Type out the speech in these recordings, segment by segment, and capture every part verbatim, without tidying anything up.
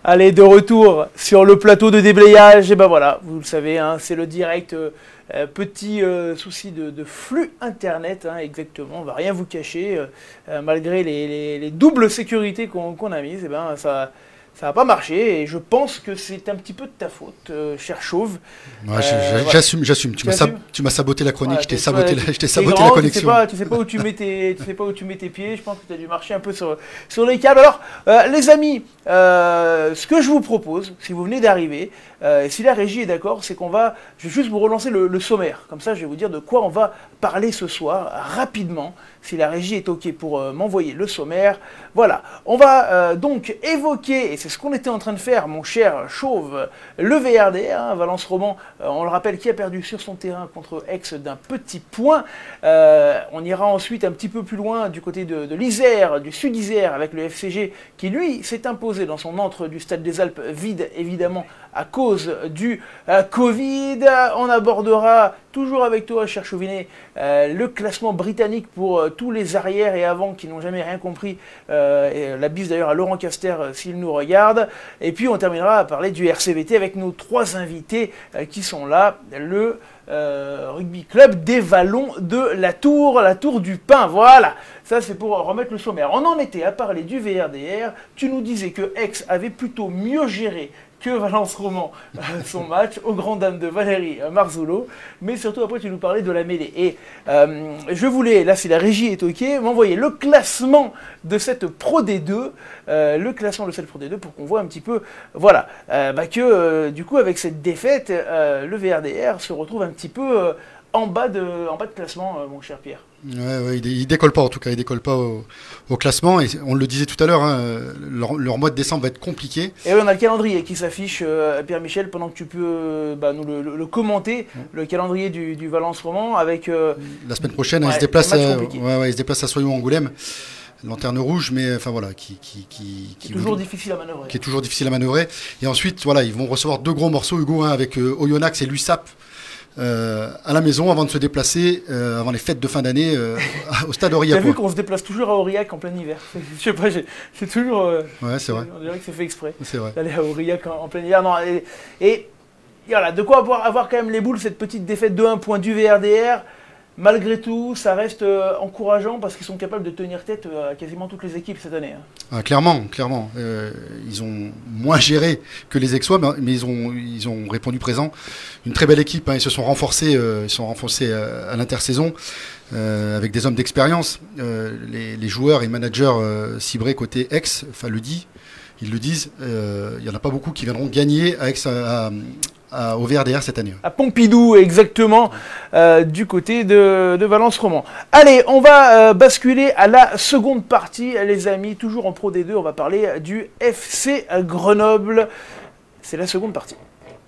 Allez, de retour sur le plateau de déblayage. Et ben voilà, vous le savez, hein, c'est le direct. Euh, euh, petit euh, souci de, de flux internet, hein, exactement. On va rien vous cacher. Euh, euh, malgré les, les, les doubles sécurités qu'on qu'on a mises, et ben ça. Ça n'a pas marché et je pense que c'est un petit peu de ta faute, euh, cher Chauve. Ouais, euh, j'assume, voilà. j'assume. Tu m'as sab saboté la chronique, voilà, je t'ai saboté, la, je saboté grand, la connexion. Tu sais pas, tu sais pas où tu mets tes, tu sais pas où tu mets tes pieds. Je pense que tu as dû marcher un peu sur, sur les câbles. Alors, euh, les amis, euh, ce que je vous propose, si vous venez d'arriver, euh, et si la régie est d'accord, c'est qu'on va, je vais juste vous relancer le, le sommaire. Comme ça, je vais vous dire de quoi on va parler ce soir rapidement. Si la régie est OK pour euh, m'envoyer le sommaire. Voilà, on va euh, donc évoquer, et c'est ce qu'on était en train de faire, mon cher Chauve, le V R D R, hein, Valence Roman, euh, on le rappelle, qui a perdu sur son terrain contre Aix d'un petit point. Euh, on ira ensuite un petit peu plus loin du côté de, de l'Isère, du Sud-Isère, avec le F C G, qui lui s'est imposé dans son antre du Stade des Alpes, vide évidemment à cause du euh, Covid. On abordera, toujours avec toi, cher Chauvinet, euh, le classement britannique pour euh, tous les arrières et avant qui n'ont jamais rien compris. Euh, et la bise d'ailleurs à Laurent Caster euh, s'il nous regarde. Et puis on terminera à parler du R C V T avec nos trois invités euh, qui sont là. Le euh, rugby club des Vallons de la Tour, la Tour du Pin. Voilà, ça c'est pour remettre le sommaire. On en était à parler du V R D R. Tu nous disais que Aix avait plutôt mieux géré que Valence Roman euh, son match, aux grandes dames de Valérie euh, Marzullo, mais surtout après tu nous parlais de la mêlée. Et euh, je voulais, là si la régie est OK, m'envoyer le classement de cette Pro D deux, euh, le classement de cette Pro D deux pour qu'on voit un petit peu, voilà, euh, bah que euh, du coup avec cette défaite, euh, le V R D R se retrouve un petit peu euh, en, bas de, en bas de classement, euh, mon cher Pierre. Ouais, ouais, il, il décolle pas en tout cas, il décolle pas au, au classement et on le disait tout à l'heure, hein, leur, leur mois de décembre va être compliqué. Et oui, on a le calendrier qui s'affiche, euh, Pierre-Michel, pendant que tu peux euh, bah, nous le, le, le commenter, ouais. Le calendrier du, du Valence Roman avec... Euh, la semaine prochaine, ouais, il, se déplace à, ouais, ouais, il se déplace à Soyons-Angoulême, lanterne rouge, mais enfin voilà, qui, qui, qui, qui est toujours difficile à manœuvrer. Qui est toujours difficile à manœuvrer. Et ensuite, voilà, ils vont recevoir deux gros morceaux, Hugo, hein, avec euh, Oyonnax et l'U S A P. Euh, à la maison avant de se déplacer euh, avant les fêtes de fin d'année euh, au stade Aurillac. Tu as vu qu'on se déplace toujours à Aurillac en plein hiver. Je sais pas, c'est toujours. Euh, ouais, c'est vrai. On dirait que c'est fait exprès. C'est vrai. D'aller à Aurillac en, en plein hiver. Non, et, et voilà, de quoi avoir, avoir quand même les boules, cette petite défaite de un point du V R D R. Malgré tout, ça reste euh, encourageant parce qu'ils sont capables de tenir tête à quasiment toutes les équipes cette année. Hein. Ah, clairement, clairement. Euh, ils ont moins géré que les Aixois, mais, mais ils, ont, ils ont répondu présent. Une très belle équipe, hein, ils se sont renforcés, euh, ils sont renforcés à, à l'intersaison euh, avec des hommes d'expérience. Euh, les, les joueurs et managers euh, cibrés côté Aix, enfin le dit, ils le disent, euh, il n'y en a pas beaucoup qui viendront gagner à Aix à, à, à, au V R D R cette année. À Pompidou, exactement, euh, du côté de, de Valence Roman. Allez, on va euh, basculer à la seconde partie, les amis, toujours en Pro D deux, on va parler du F C Grenoble. C'est la seconde partie.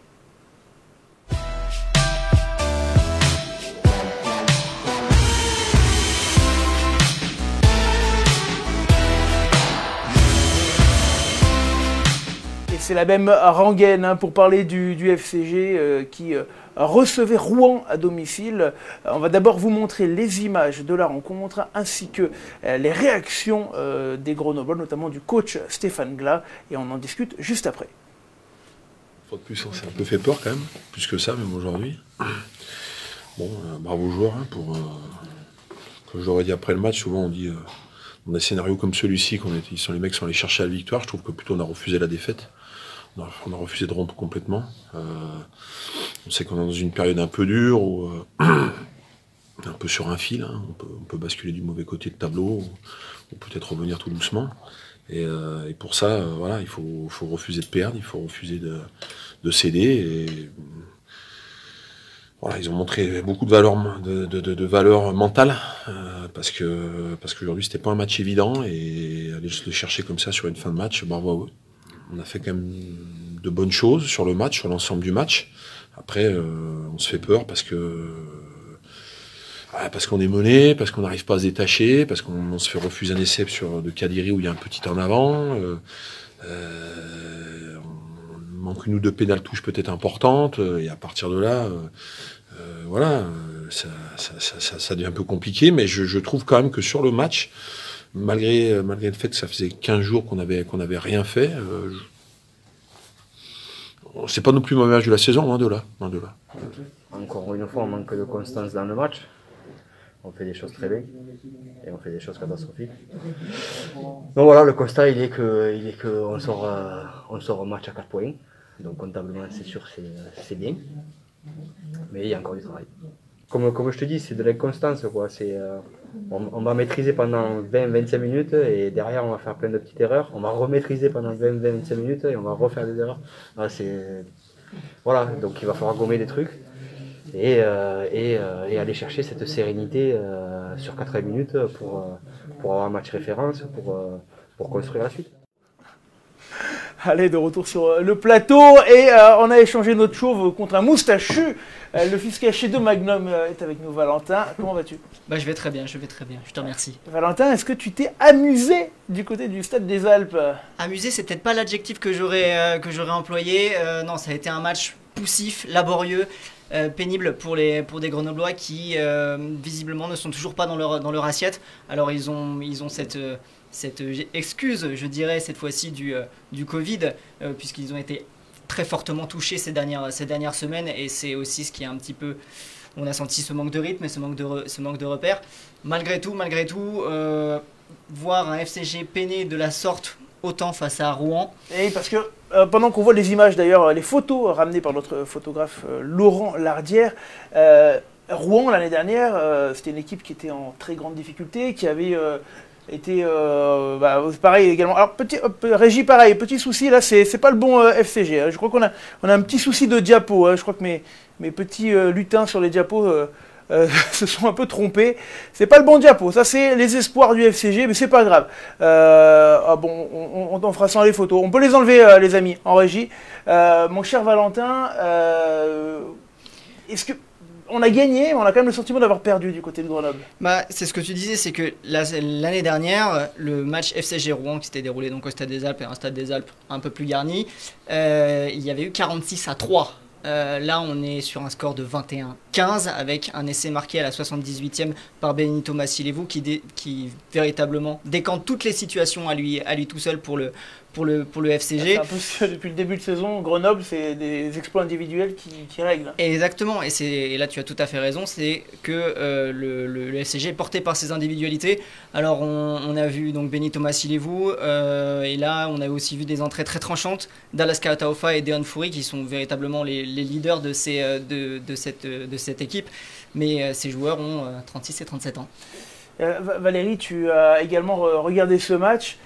C'est la même rengaine hein, pour parler du, du F C G euh, qui euh, recevait Rouen à domicile. Euh, on va d'abord vous montrer les images de la rencontre ainsi que euh, les réactions euh, des Grenoblois, notamment du coach Stéphane Glas, et on en discute juste après. Fois de plus, on s'est un peu fait peur quand même, plus que ça même aujourd'hui. Bon, euh, bravo aux joueurs hein, pour... Euh, comme je l'aurais dit après le match, souvent on dit... Euh, dans des scénarios comme celui-ci, qu'on est, ils sont, les mecs sont allés chercher la victoire, je trouve que plutôt on a refusé la défaite. On a refusé de rompre complètement. Euh, on sait qu'on est dans une période un peu dure, où, euh, un peu sur un fil. Hein, on, peut, on peut basculer du mauvais côté de tableau, ou, ou peut-être revenir tout doucement. Et, euh, et pour ça, euh, voilà, il faut, faut refuser de perdre, il faut refuser de, de céder. Et, voilà, ils ont montré beaucoup de valeurs de, de, de, de valeur mentale, euh, parce que parce qu'aujourd'hui c'était pas un match évident, et aller juste le chercher comme ça sur une fin de match, bravo à eux. On a fait quand même de bonnes choses sur le match, sur l'ensemble du match. Après, euh, on se fait peur parce que parce qu'on est mené, parce qu'on n'arrive pas à se détacher, parce qu'on on se fait refuser un essai sur de Kadiri où il y a un petit en avant. Euh, euh, on manque une ou deux pénales touches peut-être importantes, et à partir de là, euh, euh, voilà, ça, ça, ça, ça devient un peu compliqué. Mais je, je trouve quand même que sur le match, Malgré, malgré le fait que ça faisait quinze jours qu'on avait, qu'on avait rien fait, euh, c'est pas non plus mauvais match de la saison, loin de là. Loin de là. Encore une fois, on manque de constance dans le match. On fait des choses très bien et on fait des choses catastrophiques. Donc voilà, le constat il est que, il est que on sort, euh, on sort un match à quatre points. Donc comptablement, c'est sûr, c'est bien. Mais il y a encore du travail. Comme, comme je te dis, c'est de l'inconstance, quoi. C'est, euh, on, on va maîtriser pendant vingt à vingt-cinq minutes et derrière on va faire plein de petites erreurs. On va remaîtriser pendant vingt à vingt-cinq minutes et on va refaire des erreurs. Voilà, c'est, voilà, donc il va falloir gommer des trucs et, euh, et, euh, et aller chercher cette sérénité euh, sur quatre-vingts minutes pour, euh, pour avoir un match référence, pour, euh, pour construire la suite. Allez, de retour sur le plateau et euh, on a échangé notre chauve contre un moustachu. Euh, le fils caché de Magnum euh, est avec nous. Valentin, comment vas-tu? Bah, je vais très bien, je vais très bien, je te remercie. Valentin, est-ce que tu t'es amusé du côté du Stade des Alpes? Amusé, c'est peut-être pas l'adjectif que j'aurais euh, que j'aurais employé. Euh, non, ça a été un match poussif, laborieux, euh, pénible pour, les, pour des Grenoblois qui euh, visiblement ne sont toujours pas dans leur, dans leur assiette. Alors ils ont, ils ont cette... Euh, cette excuse, je dirais, cette fois-ci du, euh, du Covid, euh, puisqu'ils ont été très fortement touchés ces dernières, ces dernières semaines, et c'est aussi ce qui est un petit peu... On a senti ce manque de rythme et ce manque de, re, ce manque de repères. Malgré tout, malgré tout, euh, voir un F C G peiner de la sorte autant face à Rouen... Et parce que euh, pendant qu'on voit les images, d'ailleurs, les photos ramenées par notre photographe euh, Laurent Lardière, euh, Rouen, l'année dernière, euh, c'était une équipe qui était en très grande difficulté, qui avait... Euh, était euh, bah, pareil également. Alors petit hop, Régie pareil, petit souci là, c'est pas le bon euh, F C G. Hein. Je crois qu'on a on a un petit souci de diapo. Hein. Je crois que mes mes petits euh, lutins sur les diapos euh, euh, se sont un peu trompés. C'est pas le bon diapo. Ça c'est les espoirs du F C G, mais c'est pas grave. Euh, ah bon, on, on, on fera sans les photos. On peut les enlever euh, les amis en régie. Euh, mon cher Valentin, euh, est-ce que on a gagné, mais on a quand même le sentiment d'avoir perdu du côté de Grenoble. Bah, c'est ce que tu disais, c'est que l'année dernière, le match F C G Rouen qui s'était déroulé donc au Stade des Alpes, et un Stade des Alpes un peu plus garni, euh, il y avait eu quarante-six à trois. Euh, là, on est sur un score de vingt et un à quinze avec un essai marqué à la soixante-dix-huitième par Benito Massilevou qui, dé, qui véritablement décante toutes les situations à lui, à lui tout seul pour le, pour le, pour le F C G. Un peu, depuis le début de saison, Grenoble, c'est des exploits individuels qui, qui règlent. Exactement, et, et là tu as tout à fait raison, c'est que euh, le, le, le F C G est porté par ses individualités. Alors on, on a vu donc Benito Massilevou, euh, et là on a aussi vu des entrées très tranchantes d'Alaska Taofa et Deon Foury qui sont véritablement les, les leaders de, ces, de, de, cette, de cette équipe, mais euh, ces joueurs ont euh, trente-six et trente-sept ans. Euh, Valérie, tu as également regardé ce match.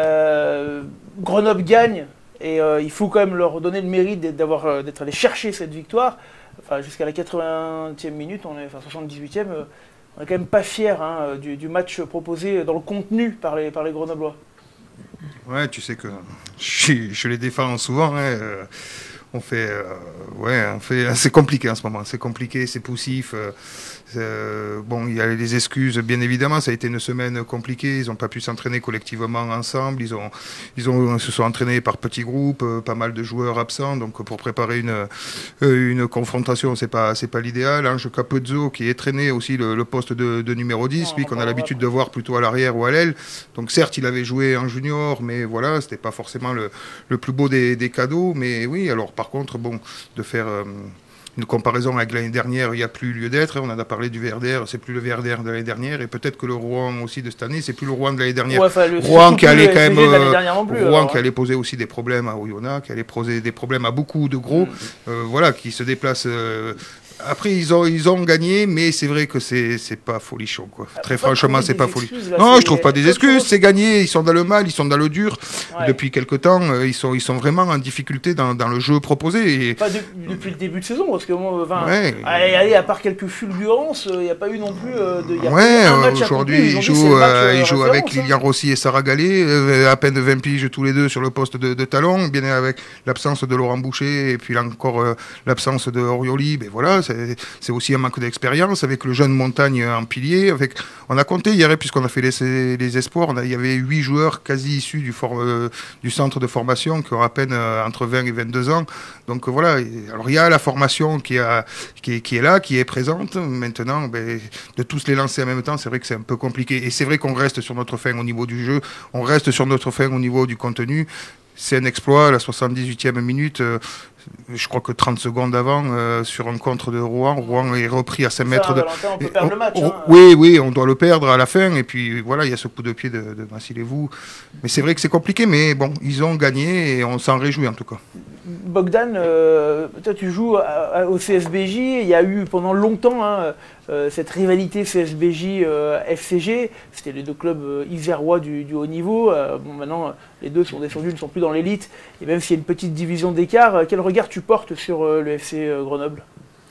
Euh, Grenoble gagne et euh, il faut quand même leur donner le mérite d'avoir d'être allé chercher cette victoire. Enfin, jusqu'à la quatre-vingtième minute, on est, enfin soixante-dix-huitième, euh, on n'est quand même pas fiers hein, du, du match proposé dans le contenu par les, par les Grenoblois. Ouais, tu sais que je, je les défends souvent. Hein, euh, on fait, euh, ouais, on fait, c'est compliqué en ce moment. C'est compliqué, c'est poussif. Euh, Euh, bon, il y a des excuses, bien évidemment. Ça a été une semaine compliquée. Ils n'ont pas pu s'entraîner collectivement ensemble. Ils ont, ils ont, se sont entraînés par petits groupes, euh, pas mal de joueurs absents. Donc, pour préparer une, euh, une confrontation, c'est pas, c'est pas l'idéal. Ange Capuzzo, qui est traîné aussi le, le poste de, de numéro dix, lui qu'on a l'habitude de voir plutôt à l'arrière ou à l'aile. Donc, certes, il avait joué en junior, mais voilà, c'était pas forcément le, le plus beau des, des cadeaux. Mais oui, alors, par contre, bon, de faire euh, une comparaison avec l'année dernière, il n'y a plus lieu d'être. On en a parlé du V R D R, c'est plus le V R D R de l'année dernière, et peut-être que le Rouen aussi de cette année, c'est plus le Rouen de l'année dernière. Ouais, enfin, le, Rouen qui allait quand même, euh, plus, Rouen alors, qui allait poser aussi des problèmes à Oyonnax, qui allait poser des problèmes à beaucoup de gros, mmh. euh, voilà, qui se déplacent. Euh, Après, ils ont, ils ont gagné, mais c'est vrai que c'est, c'est pas folichon, quoi. Ah, Très franchement, c'est pas folichon. Non, je trouve pas des excuses. C'est gagné. Ils sont dans le mal, ils sont dans le dur. Ouais. Depuis quelque temps, euh, ils sont, ils sont vraiment en difficulté dans, dans le jeu proposé. Et... Pas de, depuis le début de saison, parce que bon, enfin, ouais. allez, allez, à part quelques fulgurances, il n'y a pas eu non plus euh, de. Y a ouais, euh, aujourd'hui, ils jouent, euh, ils jouent avec Lilian Rossi et Sarah Gallet, euh, à peine de vingt piges tous les deux sur le poste de, de talon, bien avec l'absence de Laurent Boucher et puis là encore euh, l'absence de Orioli. Ben voilà. C'est aussi un manque d'expérience avec le jeune Montagne en pilier. Avec, on a compté hier, puisqu'on a fait les, les espoirs, on a, il y avait huit joueurs quasi issus du, for, euh, du centre de formation qui ont à peine euh, entre vingt et vingt-deux ans. Donc euh, voilà, alors il y a la formation qui, a, qui, est, qui est là, qui est présente. Maintenant, ben, de tous les lancer en même temps, c'est vrai que c'est un peu compliqué. Et c'est vrai qu'on reste sur notre fin au niveau du jeu, on reste sur notre fin au niveau du contenu. c'est un exploit, à la soixante-dix-huitième minute, euh, je crois que trente secondes avant, euh, sur un contre de Rouen, Rouen est repris à cinq Ça, mètres de... Valentin, on peut perdre on, le match. on, hein. oui, oui, on doit le perdre à la fin, et puis voilà, il y a ce coup de pied de, de Vassilevou. Mais c'est vrai que c'est compliqué, mais bon, ils ont gagné, et on s'en réjouit en tout cas. Bogdan, euh, toi tu joues à, à, au C S B J, il y a eu pendant longtemps hein, euh, cette rivalité C S B J euh, F C G, c'était les deux clubs euh, isérois du, du haut niveau, euh, bon maintenant les deux sont descendus, ne sont plus dans l'élite, et même s'il y a une petite division d'écart, euh, quel regard tu portes sur euh, le F C euh, Grenoble?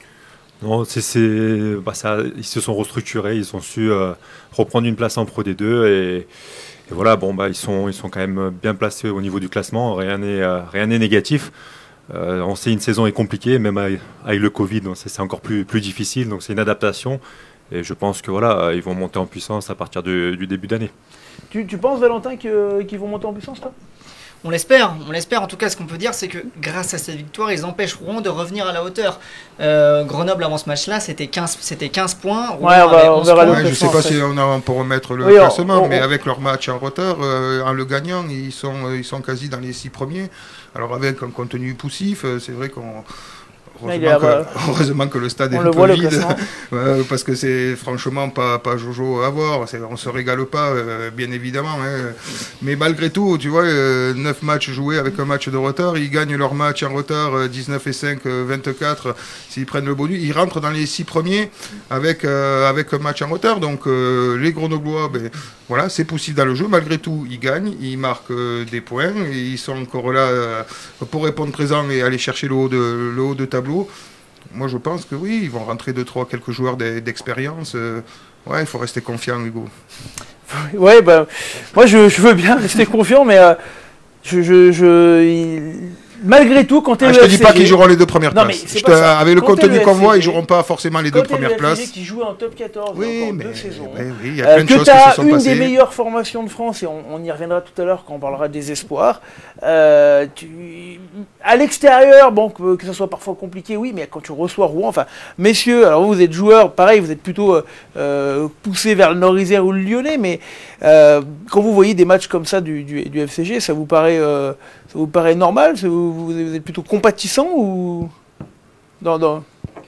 Non, c'est, c'est, bah ça, ils se sont restructurés, ils ont su euh, reprendre une place en Pro D deux et, et voilà, bon, bah, ils, sont, ils sont quand même bien placés au niveau du classement, rien n'est, euh, rien n'est négatif. Euh, on sait une saison est compliquée, même avec, avec le Covid, donc c'est, c'est encore plus, plus difficile, donc c'est une adaptation. Et je pense que voilà, ils vont monter en puissance à partir de, du début d'année. Tu, tu penses, Valentin, que, qu'ils vont monter en puissance, toi? On l'espère, on l'espère. En tout cas, ce qu'on peut dire, c'est que grâce à cette victoire, ils empêchent Rouen de revenir à la hauteur. Euh, Grenoble, avant ce match-là, c'était quinze, c'était quinze points. Rouen Ouais, on va- avait on onze verra points. le Ouais, je ne sais pas classement, si on, a, on peut remettre le Oui, on- classement, on- mais on- avec leur match en retard, euh, en le gagnant, ils sont, euh, ils sont quasi dans les six premiers. Alors avec un contenu poussif, euh, c'est vrai qu'on... Là, il Heureusement, est à- que, heureusement que le stade est On un le peu voit, le vide, classement. Ouais, parce que c'est franchement pas, pas Jojo à voir, c'est, on se régale pas, euh, bien évidemment. Hein. Mais malgré tout, tu vois, euh, neuf matchs joués avec un match de retard, ils gagnent leur match en retard, euh, dix-neuf et cinq, euh, vingt-quatre, s'ils prennent le bonus, ils rentrent dans les six premiers avec, euh, avec un match en retard. Donc euh, les Grenoblois, ben, voilà, c'est possible dans le jeu, malgré tout, ils gagnent, ils marquent euh, des points, et ils sont encore là euh, pour répondre présent et aller chercher le haut de, le haut de tableau. Moi, je pense que oui, ils vont rentrer deux, trois, quelques joueurs d'expérience. Euh, ouais, il faut rester confiant, Hugo. Ouais, bah, moi je, je veux bien rester confiant, mais euh, je, je, je, il- malgré tout, quand tu es Ah, le je te F C dis pas G qu'ils joueront les deux premières Non, mais places. c'est Je pas te- ça. avec le Quand t'es contenu le qu'on voit, F C G, ils joueront pas forcément les deux quand t'es le premières F C G places. qui joue en top quatorze Oui, encore mais deux saisons, oui, oui, il y a euh, plein de que choses tu qui se as sont une passées. des meilleures formations de France, et on, on y reviendra tout à l'heure quand on parlera des espoirs. Euh, tu, à l'extérieur, bon, que, que ce soit parfois compliqué, oui, mais quand tu reçois Rouen, enfin, messieurs, alors vous, vous êtes joueurs, pareil, vous êtes plutôt euh, euh, poussés vers le Nord-Isère ou le Lyonnais, mais euh, quand vous voyez des matchs comme ça du, du, du F C G, ça vous paraît, euh, ça vous paraît normal? vous, vous êtes plutôt compatissant ou dans, dans...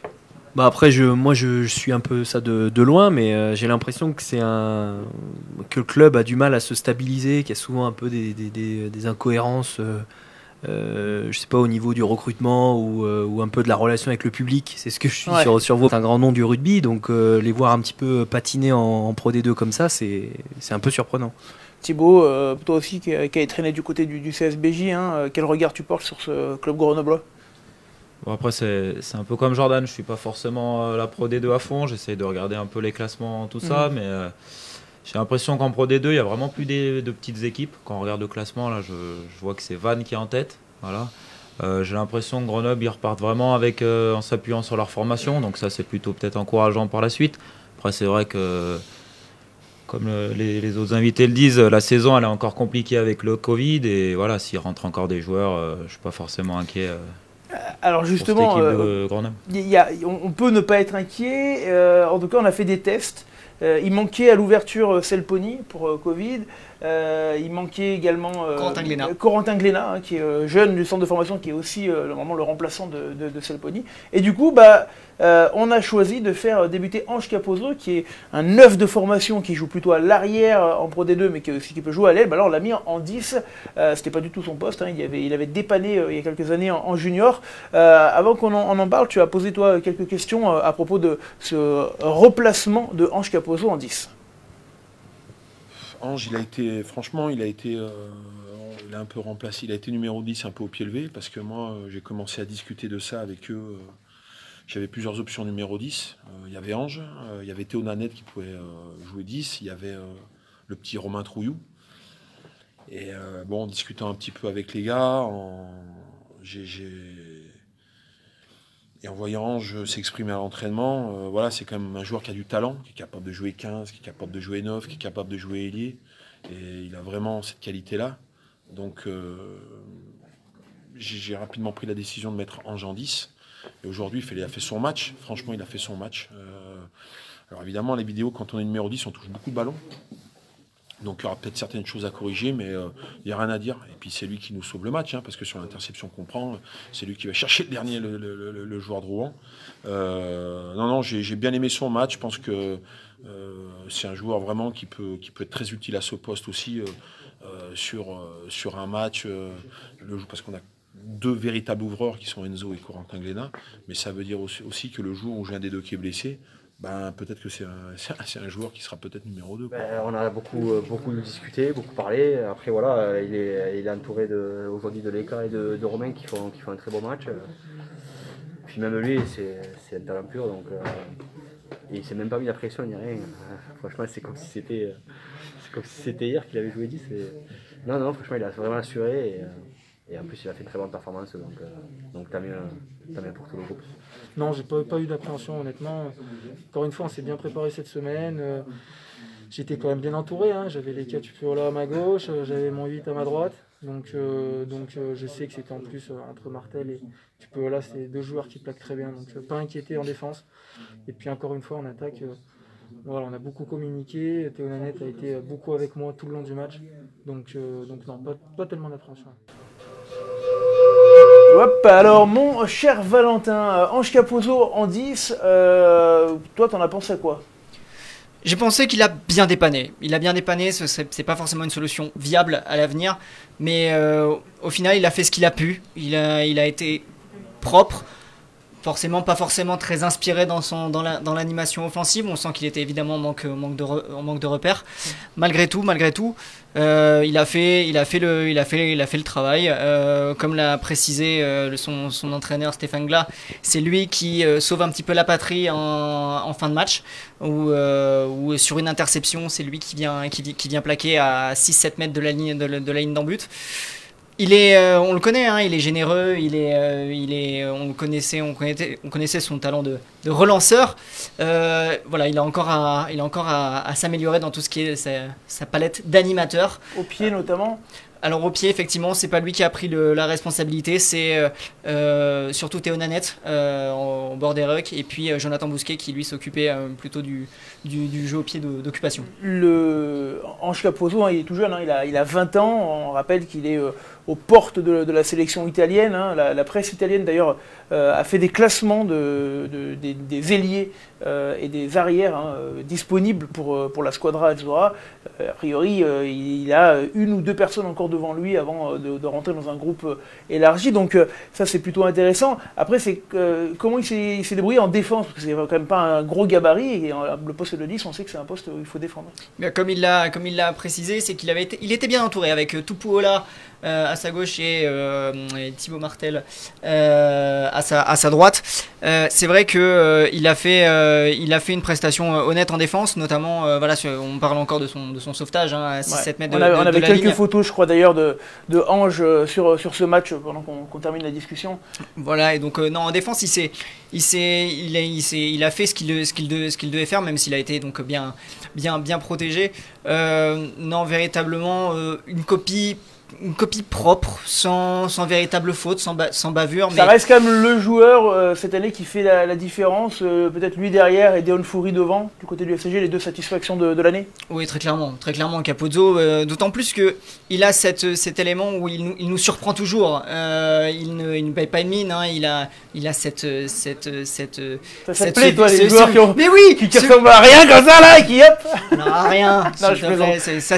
Bah après, je, moi, je, je suis un peu ça de, de loin, mais euh, j'ai l'impression que c'est un que le club a du mal à se stabiliser, qu'il y a souvent un peu des, des, des, des incohérences, euh, euh, je sais pas, au niveau du recrutement ou, euh, ou un peu de la relation avec le public. C'est ce que je suis Ouais. sur, sur vous. C'est un grand nom du rugby, donc euh, les voir un petit peu patiner en, en Pro D deux comme ça, c'est c'est un peu surprenant. Thibaut, euh, toi aussi qui a, qui a traîné du côté du, du C S B J, hein, euh, quel regard tu portes sur ce club grenoblois? Bon, après, c'est c'est un peu comme Jordan, je suis pas forcément euh, la Pro D deux à fond, j'essaye de regarder un peu les classements, tout ça, Mhm. mais euh, j'ai l'impression qu'en Pro D deux, il y a vraiment plus des, de petites équipes. Quand on regarde le classement, là, je, je vois que c'est Vannes qui est en tête. Voilà. Euh, j'ai l'impression que Grenoble, ils repartent vraiment avec, euh, en s'appuyant sur leur formation, donc ça, c'est plutôt peut-être encourageant par la suite. Après, c'est vrai que, comme le- les, les autres invités le disent, la saison, elle est encore compliquée avec le Covid, et voilà, s'il rentre encore des joueurs, euh, je suis pas forcément inquiet. euh, Alors pour cette justement, équipe euh, de Grenoble. il y a- on on peut ne pas être inquiet. euh, en tout cas, on a fait des tests. Euh, il manquait à l'ouverture euh, Selponi pour euh, Covid. Euh, il manquait également euh, Corentin Glénat. euh, Corentin Glénat, hein, qui est euh, jeune du centre de formation, qui est aussi euh, normalement le remplaçant de, de, de Selponi. Et du coup, bah, euh, on a choisi de faire débuter Ange Capozzo, qui est un neuf de formation, qui joue plutôt à l'arrière euh, en Pro D deux, mais qui, aussi, qui peut jouer à l'aile. Bah, là, on l'a mis en, en dix. Euh, C'était pas du tout son poste. Hein. Il, avait, il avait dépanné euh, il y a quelques années en, en junior. Euh, avant qu'on en, on en parle, tu as posé toi quelques questions euh, à propos de ce replacement de Ange Capozzo en dix. Ange, il a été, franchement, il a été, euh, il a un peu remplacé, il a été numéro dix un peu au pied levé, parce que moi, euh, j'ai commencé à discuter de ça avec eux. euh, J'avais plusieurs options numéro dix. Euh, Il y avait Ange, euh, il y avait Théo Nanette qui pouvait euh, jouer dix, il y avait euh, le petit Romain Trouillou. Et euh, bon, en discutant un petit peu avec les gars, en, j'ai, j'ai- et en voyant Ange s'exprimer à l'entraînement, euh, voilà, c'est quand même un joueur qui a du talent, qui est capable de jouer quinze, qui est capable de jouer neuf, qui est capable de jouer ailier. Et il a vraiment cette qualité-là. Donc euh, j'ai j'ai rapidement pris la décision de mettre Ange en dix. Et aujourd'hui, il, fait- il a fait son match. Franchement, il a fait son match. Euh, alors évidemment, les vidéos, quand on est numéro dix, on touche beaucoup de ballons. Donc il y aura peut-être certaines choses à corriger, mais euh, il n'y a rien à dire. Et puis c'est lui qui nous sauve le match, hein, parce que sur l'interception qu'on prend, c'est lui qui va chercher le dernier, le, le, le, le joueur de Rouen. Euh, non, non, j'ai bien aimé son match. Je pense que euh, c'est un joueur vraiment qui peut, qui peut être très utile à ce poste aussi euh, euh, sur, euh, sur un match. Euh, le, parce qu'on a deux véritables ouvreurs qui sont Enzo et Corentin Glénat. Mais ça veut dire aussi, aussi que le jour où j'ai un des deux qui est blessé, ben, peut-être que c'est un, un joueur qui sera peut-être numéro deux. Quoi. Ben, on a beaucoup, beaucoup discuté, beaucoup parlé. Après, voilà, il est, il est entouré aujourd'hui de Leka et de, de Romain qui font, qui font un très beau match. Puis même lui, c'est un talent pur. Donc, euh, il ne s'est même pas mis la pression, ni rien. Franchement, c'est comme si c'était si hier qu'il avait joué dix. Non, non, franchement, il a vraiment assuré. Et, Et en plus, il a fait une très bonne performance, donc, euh, donc tant mieux, tant mieux pour tout le groupe. Non, j'ai pas, pas eu d'appréhension, honnêtement. Encore une fois, on s'est bien préparé cette semaine. Euh, J'étais quand même bien entouré. Hein. J'avais les quatre là à ma gauche, j'avais mon huit à ma droite. Donc, euh, donc euh, je sais que c'était en plus euh, entre Martel et Tupuola, c'est deux joueurs qui plaquent très bien. Donc, euh, pas inquiété en défense. Et puis, encore une fois, en attaque, euh, voilà, on a beaucoup communiqué. Théo Nanette a été beaucoup avec moi tout le long du match. Donc, euh, donc non, pas, pas tellement d'appréhension. Hop, alors mon cher Valentin, Ange Capozzo en dix, euh, toi t'en as pensé à quoi? J'ai pensé qu'il a bien dépanné. Il a bien dépanné, ce c'est pas forcément une solution viable à l'avenir, mais euh, au final il a fait ce qu'il a pu, il a, il a été propre, forcément pas forcément très inspiré dans, son, dans, la, dans l'animation offensive, on sent qu'il était évidemment en manque, manque, de, re, en manque de repères. Malgré tout, malgré tout, euh, il, a fait, il, a fait le, il, a fait, il a fait le travail. Euh, comme l'a précisé euh, son, son entraîneur Stéphane Glas, c'est lui qui euh, sauve un petit peu la patrie en, en fin de match, où, euh, où sur une interception, c'est lui qui vient, qui, qui vient plaquer à six sept mètres de la ligne, de, de la ligne d'en but. Il est, euh, on le connaît, hein, il est généreux, il est, euh, il est, on le connaissait, on connaissait, on connaissait son talent de, de relanceur. Euh, voilà, il a encore à, il a encore à, à s'améliorer dans tout ce qui est sa, sa palette d'animateurs. Au pied notamment. Alors au pied, effectivement, c'est pas lui qui a pris le, la responsabilité, c'est euh, euh, surtout Théo Nanette euh, au bord des rucks et puis euh, Jonathan Bousquet qui lui s'occupait euh, plutôt du, du, du jeu au pied d'occupation. Le Ange Capozzo, hein, il est tout jeune, hein, il, a, il a vingt ans, on rappelle qu'il est euh, aux portes de, de la sélection italienne. Hein, la, la presse italienne d'ailleurs euh, a fait des classements de, de, des, des ailiers euh, et des arrières hein, euh, disponibles pour, pour la Squadra Azzurra. Euh, a priori, euh, il, il a une ou deux personnes encore devant lui avant de, de rentrer dans un groupe élargi. Donc euh, ça c'est plutôt intéressant. Après, c'est euh, comment il s'est débrouillé en défense, parce que c'est quand même pas un gros gabarit, et euh, le poste de dix, on sait que c'est un poste où il faut défendre. Mais comme il l'a comme il l'a précisé, c'est qu'il avait été, il était bien entouré avec euh, Tupuola euh, à sa gauche et, euh, et Thibaut Martel euh, à sa à sa droite. Euh, c'est vrai que euh, il a fait euh, il a fait une prestation euh, honnête en défense, notamment euh, voilà, on parle encore de son de son sauvetage hein, à six sept ouais. mètres on de, a, de, on avait de la quelques ligne. photos, je crois d'ailleurs, de, de Ange sur, sur ce match pendant qu'on qu'on termine la discussion. Voilà, et donc euh, non, en défense, il s'est, il s'est, il a, il s'est, il a fait ce qu'il, ce qu'il, de, ce qu'il devait faire, même s'il a été donc bien, bien, bien protégé. Euh, non, véritablement euh, une copie. Une copie propre, sans, sans véritable faute, sans, ba, sans bavure. Ça mais... reste quand même le joueur euh, cette année qui fait la, la différence, euh, peut-être lui derrière et Deon Foury devant, du côté du F C G, les deux satisfactions de, de l'année. Oui, très clairement, très clairement Capozzo, euh, d'autant plus qu'il a cette, cet élément où il nous, il nous surprend toujours. Euh, il, ne, il ne paye pas de mine, hein, il, a, il a cette... cette, cette ça cette plaît, toi, les joueurs ce, qui ont, mais oui, qui, qui ressemblent à rien comme ça, là, et qui hop. Non, rien. Non, je plaisante.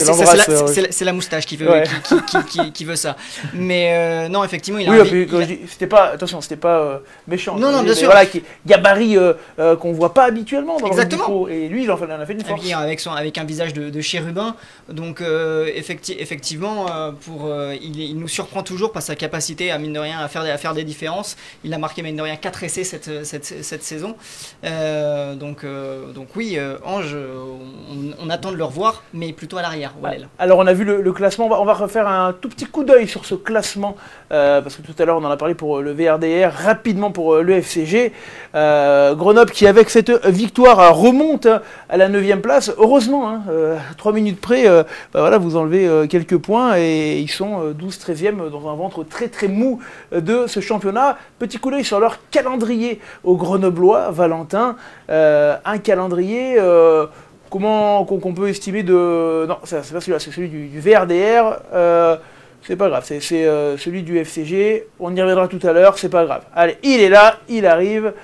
C'est la moustache qui veut, ouais. qui, qui, qui, qui, qui veut ça. Mais euh, non, effectivement, il a... Oui, un, puis, il a... dis, c'était pas, attention, c'était pas euh, méchant. Non, non, bien mais, sûr. Voilà, qui, gabarit euh, euh, qu'on voit pas habituellement dans Exactement. le micro. Et lui, il en a fait une force. Avec, son, avec un visage de, de chérubin. Donc, euh, effecti effectivement, euh, pour, euh, il, il nous surprend toujours par sa capacité, à mine de rien, à faire, à faire des différences. Il a marqué, mine de rien, quatre essais cette, cette, cette saison. Euh, donc, euh, donc, oui, euh, Ange, on, on attend de le revoir, mais plutôt à l'arrière. Ouais. Alors, on a vu le, le classement. On va, on va refaire un tout petit coup d'œil sur ce classement, euh, parce que tout à l'heure on en a parlé pour le V R D R, rapidement pour le F C G. Euh, Grenoble qui avec cette victoire remonte à la neuvième place, heureusement, hein, euh, trois minutes près, euh, bah voilà, vous enlevez euh, quelques points et ils sont douze treizième dans un ventre très très mou de ce championnat. Petit coup d'œil sur leur calendrier aux Grenoblois, Valentin, euh, un calendrier... Euh, comment qu'on qu'on peut estimer de... Non, ça, c'est pas celui-là, c'est celui du, du V R D R. Euh, c'est pas grave, c'est c'est, euh, celui du F C G. On y reviendra tout à l'heure, c'est pas grave. Allez, il est là, il arrive.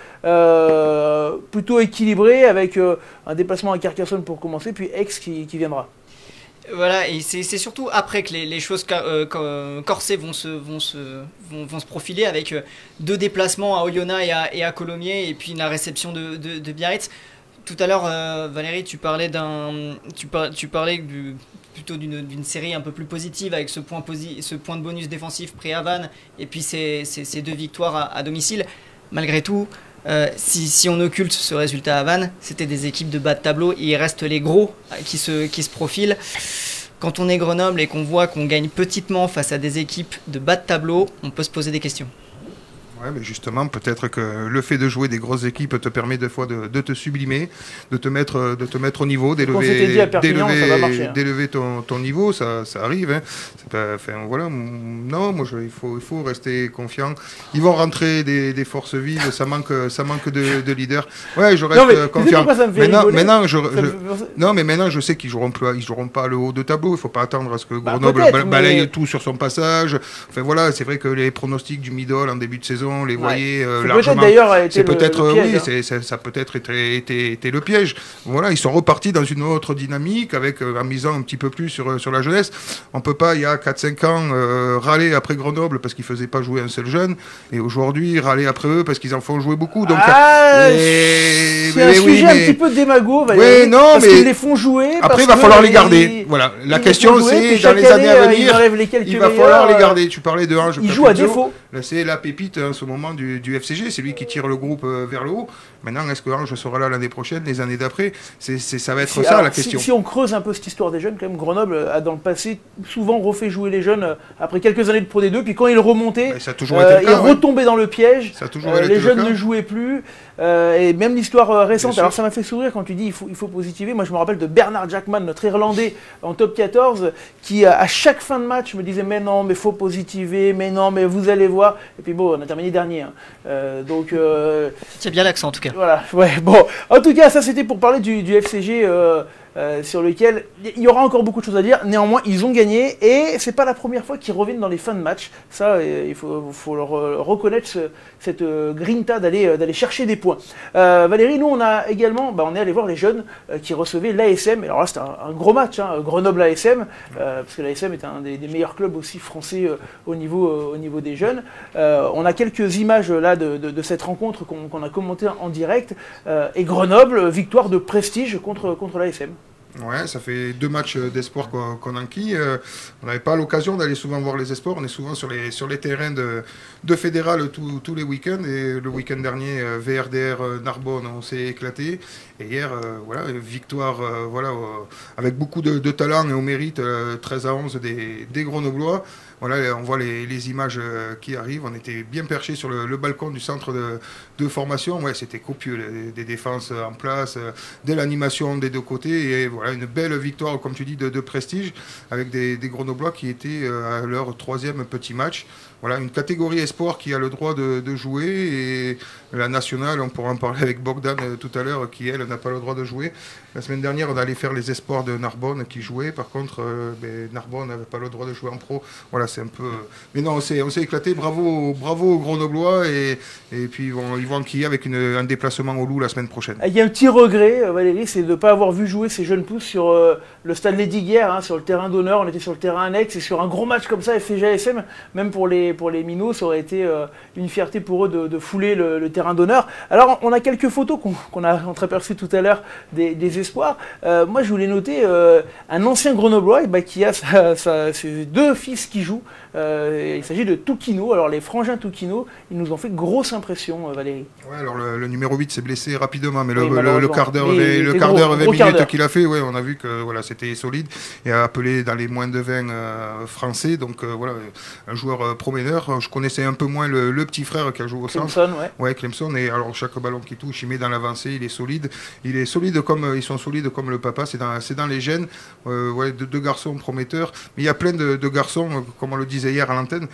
Euh, plutôt équilibré avec euh, un déplacement à Carcassonne pour commencer, puis Aix qui, qui viendra. Voilà, et c'est surtout après que les, les choses euh, corsées vont se, vont, se, vont, vont se profiler avec euh, deux déplacements à Oyonnax et à, et à Colomiers et puis la réception de, de, de Biarritz. Tout à l'heure, euh, Valérie, tu parlais, d'un, tu, par, tu parlais du, plutôt d'une série un peu plus positive avec ce point, posi, ce point de bonus défensif près à Vannes et puis ces, ces, ces deux victoires à, à domicile. Malgré tout, euh, si, si on occulte ce résultat à Vannes, c'était des équipes de bas de tableau. Il reste les gros qui se, qui se profilent. Quand on est Grenoble et qu'on voit qu'on gagne petitement face à des équipes de bas de tableau, on peut se poser des questions. Ouais, mais justement, peut-être que le fait de jouer des grosses équipes te permet des fois de, de te sublimer, de te mettre, de te mettre au niveau, d'élever, d'élever, d'élever ton, ton niveau, ça, ça arrive. Hein. Pas, enfin, voilà, non, moi, je, il, faut, il faut rester confiant. Ils vont rentrer des, des forces vives, ça manque, ça manque de, de leader. Ouais, je reste non, mais, confiant. Maintenant, maintenant, je, je, non, mais maintenant, je sais qu'ils joueront, ils joueront pas le haut de tableau. Il faut pas attendre à ce que bah, Grenoble balaye mais... tout sur son passage. Enfin voilà, c'est vrai que les pronostics du middle en début de saison, les voyez ouais. euh, largement. C'est peut-être, euh, oui, hein. c'est, ça peut être été, été, été le piège. Voilà, ils sont repartis dans une autre dynamique avec euh, en misant un petit peu plus sur, sur la jeunesse. On peut pas, il y a quatre cinq ans, euh, râler après Grenoble parce qu'ils faisaient pas jouer un seul jeune, et aujourd'hui râler après eux parce qu'ils en font jouer beaucoup. Donc, ah, et... c'est un sujet oui, mais... un petit peu démago, oui, non, parce mais... qu'ils les font jouer. Après, il va falloir les garder. Ils... Voilà, la question c'est dans les années à venir, il va falloir les garder. Tu parlais de Ange. Ils jouent à défaut. C'est la pépite en ce moment du, du F C G, c'est lui qui tire le groupe euh, vers le haut. Maintenant, est-ce que Ange sera là l'année prochaine, les années d'après? c'est, c'est, Ça va être si, ça alors, la question. Si, si on creuse un peu cette histoire des jeunes, quand même, Grenoble a dans le passé souvent refait jouer les jeunes euh, après quelques années de Pro D deux, puis quand ils remontaient, ben, ça a toujours euh, été le cas, ils ouais. retombaient dans le piège, ça a toujours euh, été les le jeunes cas. ne jouaient plus, euh, et même l'histoire euh, récente, alors ça m'a fait sourire quand tu dis il faut, il faut positiver. Moi je me rappelle de Bernard Jackman, notre Irlandais en top quatorze, qui à chaque fin de match me disait mais non, mais faut positiver, mais non, mais vous allez voir, et puis bon, on a terminé dernier. Hein. Euh, donc, euh, c'est bien l'accent en tout cas. Voilà, ouais, bon. En tout cas, ça c'était pour parler du, du F C G euh, euh, sur lequel il y aura encore beaucoup de choses à dire. Néanmoins, ils ont gagné et c'est pas la première fois qu'ils reviennent dans les fins de match. Ça, euh, il faut, faut leur euh, reconnaître ce, cette euh, grinta d'aller euh, d'aller chercher des points. Euh, Valérie, nous on a également, bah, on est allé voir les jeunes euh, qui recevaient l'A S M. Alors là, c'était un, un gros match, hein, Grenoble-A S M, euh, parce que l'A S M est un des, des meilleurs clubs aussi français euh, au niveau euh, au niveau des jeunes. Euh, on a quelques images là de, de, de cette rencontre qu'on, qu'on a commentée en direct. Euh, et Grenoble, victoire de prestige contre contre l'A S M. Ouais, ça fait deux matchs d'espoir qu'on, qu'on enquille. Euh, on n'avait pas l'occasion d'aller souvent voir les espoirs. On est souvent sur les, sur les terrains de, de Fédéral tous, tous les week-ends. Et le week-end dernier, euh, V R D R euh, Narbonne, on s'est éclaté. Et hier, euh, voilà, victoire euh, voilà, euh, avec beaucoup de, de talent et au mérite, euh, treize à onze des, des Grenoblois. Voilà, on voit les, les images euh, qui arrivent. On était bien perchés sur le, le balcon du centre de, de formation. Ouais, c'était copieux, les, des défenses en place, euh, de l'animation des deux côtés. Et voilà, une belle victoire, comme tu dis, de, de prestige avec des, des Grenoblois qui étaient euh, à leur troisième petit match. Voilà, une catégorie espoir qui a le droit de, de jouer, et la nationale, on pourra en parler avec Bogdan euh, tout à l'heure, qui elle n'a pas le droit de jouer. La semaine dernière, on allait faire les espoirs de Narbonne qui jouaient. Par contre, euh, ben, Narbonne n'avait pas le droit de jouer en pro. Voilà, c'est un peu. Mais non, on s'est, on s'est éclaté. Bravo, bravo aux Grenoblois, et, et puis ils vont, ils vont enquiller avec une, un déplacement au Loup la semaine prochaine. Il y a un petit regret, Valérie, c'est de ne pas avoir vu jouer ces jeunes pousses sur euh, le stade Lesdiguières, hein, sur le terrain d'honneur. On était sur le terrain annexe, et sur un gros match comme ça, F C G A S M, même pour les pour les minots, ça aurait été euh, une fierté pour eux de, de fouler le, le terrain d'honneur. Alors, on a quelques photos qu'on, qu'on a entreaperçues tout à l'heure des, des espoirs. Euh, moi, je voulais noter euh, un ancien Grenoblois bah, qui a sa, sa, ses deux fils qui jouent. Euh, il s'agit de Toukino. Alors, les frangins Toukino, ils nous ont fait grosse impression, euh, Valérie. Ouais, alors le, le numéro huit s'est blessé rapidement, mais le, oui, le, le quart d'heure, mais, le quart d'heure, vingt minutes qu'il a fait, ouais, on a vu que voilà, c'était solide, et a appelé dans les moins de vingt euh, français. Donc euh, voilà, un joueur euh, prometteur. Je connaissais un peu moins le, le petit frère qui a joué au centre. Clemson, ouais. Ouais, Clemson. Et alors chaque ballon qu'il touche, il met dans l'avancée, il est solide. Il est solide comme ils sont solides comme le papa. C'est dans, c'est dans les gènes. Euh, ouais, deux, deux garçons prometteurs. Mais il y a plein de, de garçons, comme on le disait hier à l'antenne.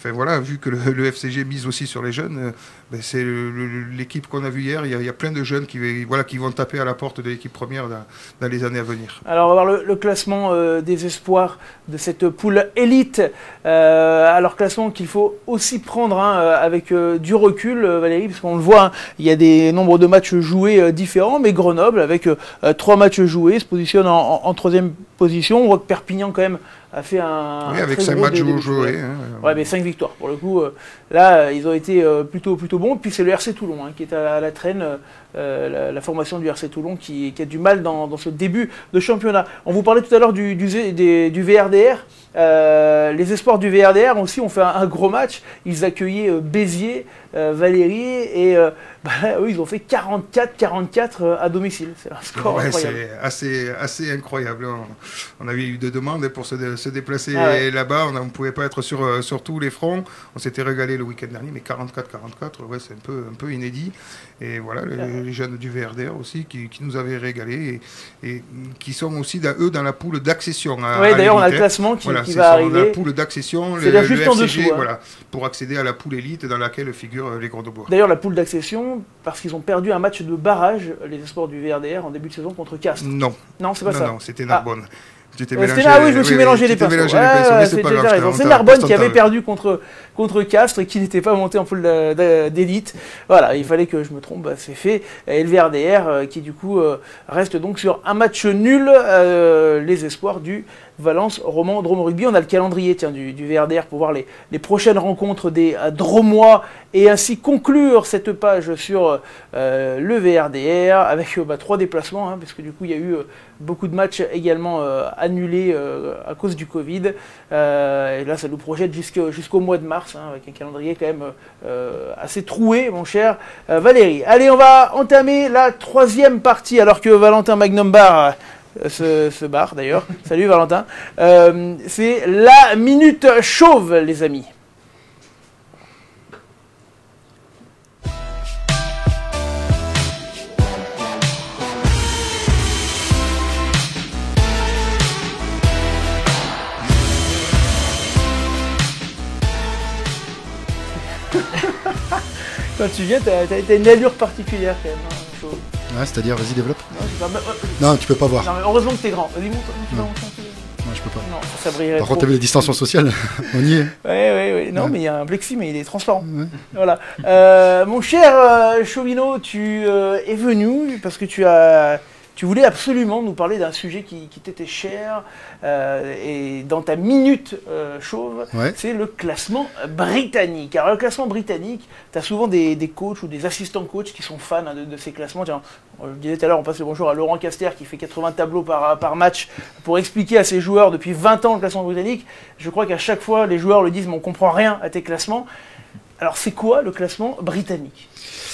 enfin voilà, vu que le, le F C G mise aussi sur les jeunes, euh, ben, c'est l'équipe qu'on a vue hier. Il y, a, il y a plein de jeunes qui, voilà, qui vont taper à la porte de l'équipe première dans, dans les années à venir. Alors on va voir le, le classement euh, des espoirs de cette poule élite. Euh, alors classement qu'il faut aussi prendre hein, avec euh, du recul, euh, Valérie, parce qu'on le voit, hein, il y a des nombres de matchs joués euh, différents, mais Grenoble, avec euh, trois matchs joués, se positionne en, en, en troisième position. On voit que Perpignan quand même a fait un... Oui, un avec très cinq gros matchs début. joués. Hein. Ouais, mais cinq victoires. Pour le coup, euh, là, euh, ils ont été euh, plutôt, plutôt bons. Puis c'est le R C Toulon hein, qui est à, à la traîne, euh, la, la formation du R C Toulon qui, qui a du mal dans, dans ce début de championnat. On vous parlait tout à l'heure du, du, des, du V R D R. Euh, les espoirs du V R D R aussi ont fait un, un gros match. Ils accueillaient euh, Béziers, euh, Valérie, et euh, bah, eux, ils ont fait quarante-quatre quarante-quatre à domicile. C'est un score ouais, incroyable. C'est assez, assez incroyable. On, on avait eu deux demandes pour se, dé, se déplacer ah ouais. là-bas. On ne pouvait pas être sur, sur tous les fronts. On s'était régalé le week-end dernier, mais quarante-quatre quarante-quatre, ouais, c'est un peu, un peu inédit. Et voilà, les, ouais. les jeunes du V R D R aussi qui, qui nous avaient régalé et, et qui sont aussi, eux, dans la poule d'accession. Oui, d'ailleurs, on a le classement qui, voilà, qui va arriver. La poule d'accession, le, le juste F C G, en dessous, hein. voilà, pour accéder à la poule élite dans laquelle figurent les Grenoblois. D'ailleurs, la poule d'accession, parce qu'ils ont perdu un match de barrage, les espoirs du V R D R, en début de saison contre Castres. Non. Non, c'est pas non, ça. Non, c'était Narbonne. Ah. Euh, ah oui, je me suis oui, mélangé oui, les pinceaux. Mélangé ouais, les pinceaux, mais c'est pas grave. C'est Narbonne qui avait perdu contre, contre Castres et qui n'était pas monté en poule d'élite. Voilà, il fallait que je me trompe, bah, c'est fait. Et le V R D R euh, qui du coup euh, reste donc sur un match nul, euh, les espoirs du Valence Roman Drôme Rugby. On a le calendrier tiens, du, du V R D R pour voir les, les prochaines rencontres des euh, Dromois et ainsi conclure cette page sur euh, le V R D R avec euh, bah, trois déplacements, hein, parce que du coup il y a eu euh, beaucoup de matchs également euh, annulés euh, à cause du Covid. Euh, et là ça nous projette jusqu'au jusqu'au mois de mars, hein, avec un calendrier quand même euh, assez troué, mon cher euh, Valérie. Allez, on va entamer la troisième partie alors que Valentin Magnum Bar Se, se barre d'ailleurs. Salut Valentin. Euh, c'est la minute chauve, les amis. Quand tu viens, t'as, t'as, t'as une allure particulière quand même. Hein, chauve. Ouais, c'est-à-dire, vas-y, développe. Non, pas... non, tu peux pas voir. Non, mais heureusement que t'es grand. Vas-y, montre. Tu non. Vas non, je peux pas. Non, ça brillerait Par trop. contre, t'as vu les distensions sociales. On y est. Ouais, ouais, ouais. Non, ouais. mais il y a un plexi, mais il est transparent. Ouais. Voilà. Euh, mon cher euh, Chauvineau, tu euh, es venu parce que tu as... Tu voulais absolument nous parler d'un sujet qui, qui t'était cher, euh, et dans ta minute euh, chauve, ouais. c'est le classement britannique. Alors le classement britannique, tu as souvent des, des coachs ou des assistants coachs qui sont fans hein, de, de ces classements. Tiens, je disais tout à l'heure, on passe le bonjour à Laurent Caster qui fait quatre-vingts tableaux par, par match pour expliquer à ses joueurs depuis vingt ans le classement britannique. Je crois qu'à chaque fois, les joueurs le disent, mais on ne comprend rien à tes classements. Alors c'est quoi le classement britannique ?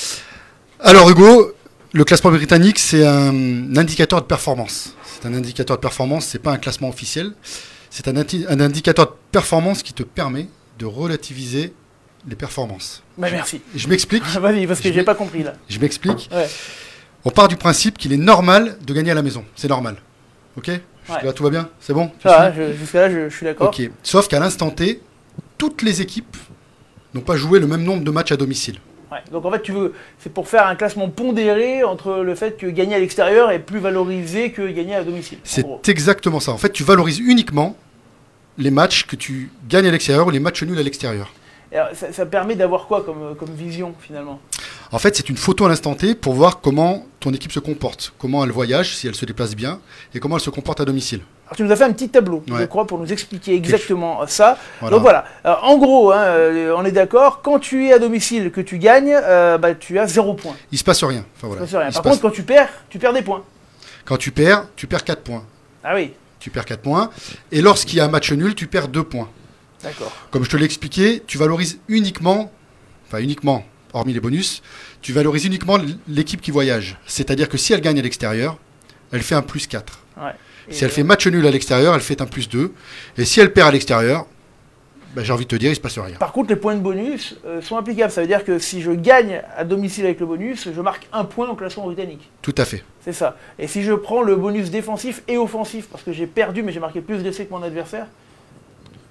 Alors Hugo, le classement britannique, c'est un indicateur de performance. C'est un indicateur de performance, c'est pas un classement officiel. C'est un, un indicateur de performance qui te permet de relativiser les performances. Bah merci. Je m'explique. Vas-y, parce que j'ai pas compris là. Je m'explique. Ouais. On part du principe qu'il est normal de gagner à la maison. C'est normal. Ok ? Jusque-là, ouais. Tout va bien ? C'est bon ? Ça va, jusque-là, je, je suis d'accord. Ok. Sauf qu'à l'instant T, toutes les équipes n'ont pas joué le même nombre de matchs à domicile. Ouais, donc en fait, tu veux, c'est pour faire un classement pondéré entre le fait que gagner à l'extérieur est plus valorisé que gagner à domicile. C'est exactement ça. En fait, tu valorises uniquement les matchs que tu gagnes à l'extérieur ou les matchs nuls à l'extérieur. Alors, ça, ça permet d'avoir quoi comme, comme vision finalement ? En fait, c'est une photo à l'instant T pour voir comment ton équipe se comporte, comment elle voyage, si elle se déplace bien, et comment elle se comporte à domicile. Alors, tu nous as fait un petit tableau, ouais. je crois, pour nous expliquer exactement ça. Voilà. Donc voilà, alors, en gros, hein, euh, on est d'accord, quand tu es à domicile, que tu gagnes, euh, bah, tu as zéro point. Il se passe rien. Enfin, voilà. Il se passe rien. Il Par se contre, passe... quand tu perds, tu perds des points. Quand tu perds, tu perds quatre points. Ah oui. Tu perds quatre points. Et lorsqu'il y a un match nul, tu perds deux points. D'accord. Comme je te l'ai expliqué, tu valorises uniquement, enfin uniquement, hormis les bonus, tu valorises uniquement l'équipe qui voyage. C'est-à-dire que si elle gagne à l'extérieur, elle fait un plus quatre. Ouais. Si elle fait match nul à l'extérieur, elle fait un plus deux. Et si elle perd à l'extérieur, ben, j'ai envie de te dire, il ne se passe rien. Par contre, les points de bonus euh, sont applicables. Ça veut dire que si je gagne à domicile avec le bonus, je marque un point au classement britannique. Tout à fait. C'est ça. Et si je prends le bonus défensif et offensif, parce que j'ai perdu mais j'ai marqué plus d'essais que mon adversaire,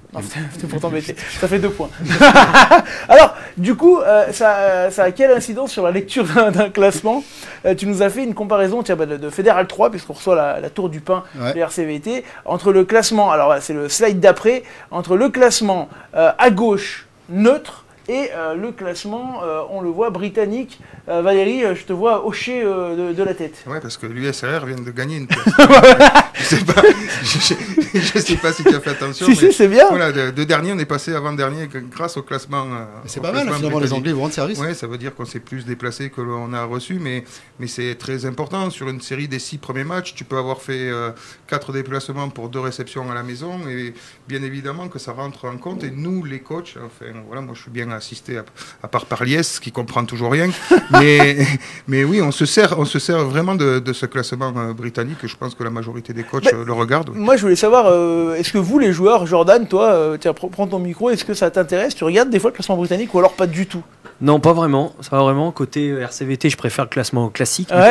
Non, c'était pour t'embêter. Ça fait deux points. Alors, du coup, euh, ça, ça a quelle incidence sur la lecture d'un classement? euh, Tu nous as fait une comparaison tiens, bah, de, de Fédéral trois, puisqu'on reçoit la, la Tour du Pin Ouais. de R C V T, entre le classement, alors c'est le slide d'après, entre le classement euh, à gauche neutre et euh, le classement, euh, on le voit, britannique. Euh, Valérie, euh, je te vois hocher euh, de, de la tête. Ouais, parce que l'U S R vient de gagner une place. je sais pas, je, je sais pas si tu as fait attention. Si, si, c'est bien. Voilà, de, de dernier, on est passé avant-dernier grâce au classement. Euh, C'est au pas mal, classement finalement, les britannique. Anglais vous rendent service. Ouais, ça veut dire qu'on s'est plus déplacé que l'on a reçu, mais, mais c'est très important. Sur une série des six premiers matchs, tu peux avoir fait euh, quatre déplacements pour deux réceptions à la maison, et bien évidemment que ça rentre en compte. Et nous, les coachs, enfin, voilà, moi je suis bien assisté, à, à part par Lies, qui comprend toujours rien, mais, mais oui, on se sert, on se sert vraiment de, de ce classement euh, britannique. Je pense que la majorité des coachs Bah, euh, le regardent. Oui. Moi, je voulais savoir, euh, est-ce que vous, les joueurs, Jordan, toi, euh, tiens, pr- prends ton micro, est-ce que ça t'intéresse? Tu regardes des fois le classement britannique ou alors pas du tout? Non, pas vraiment. Ça va vraiment. Côté R C V T, je préfère le classement classique. Ouais.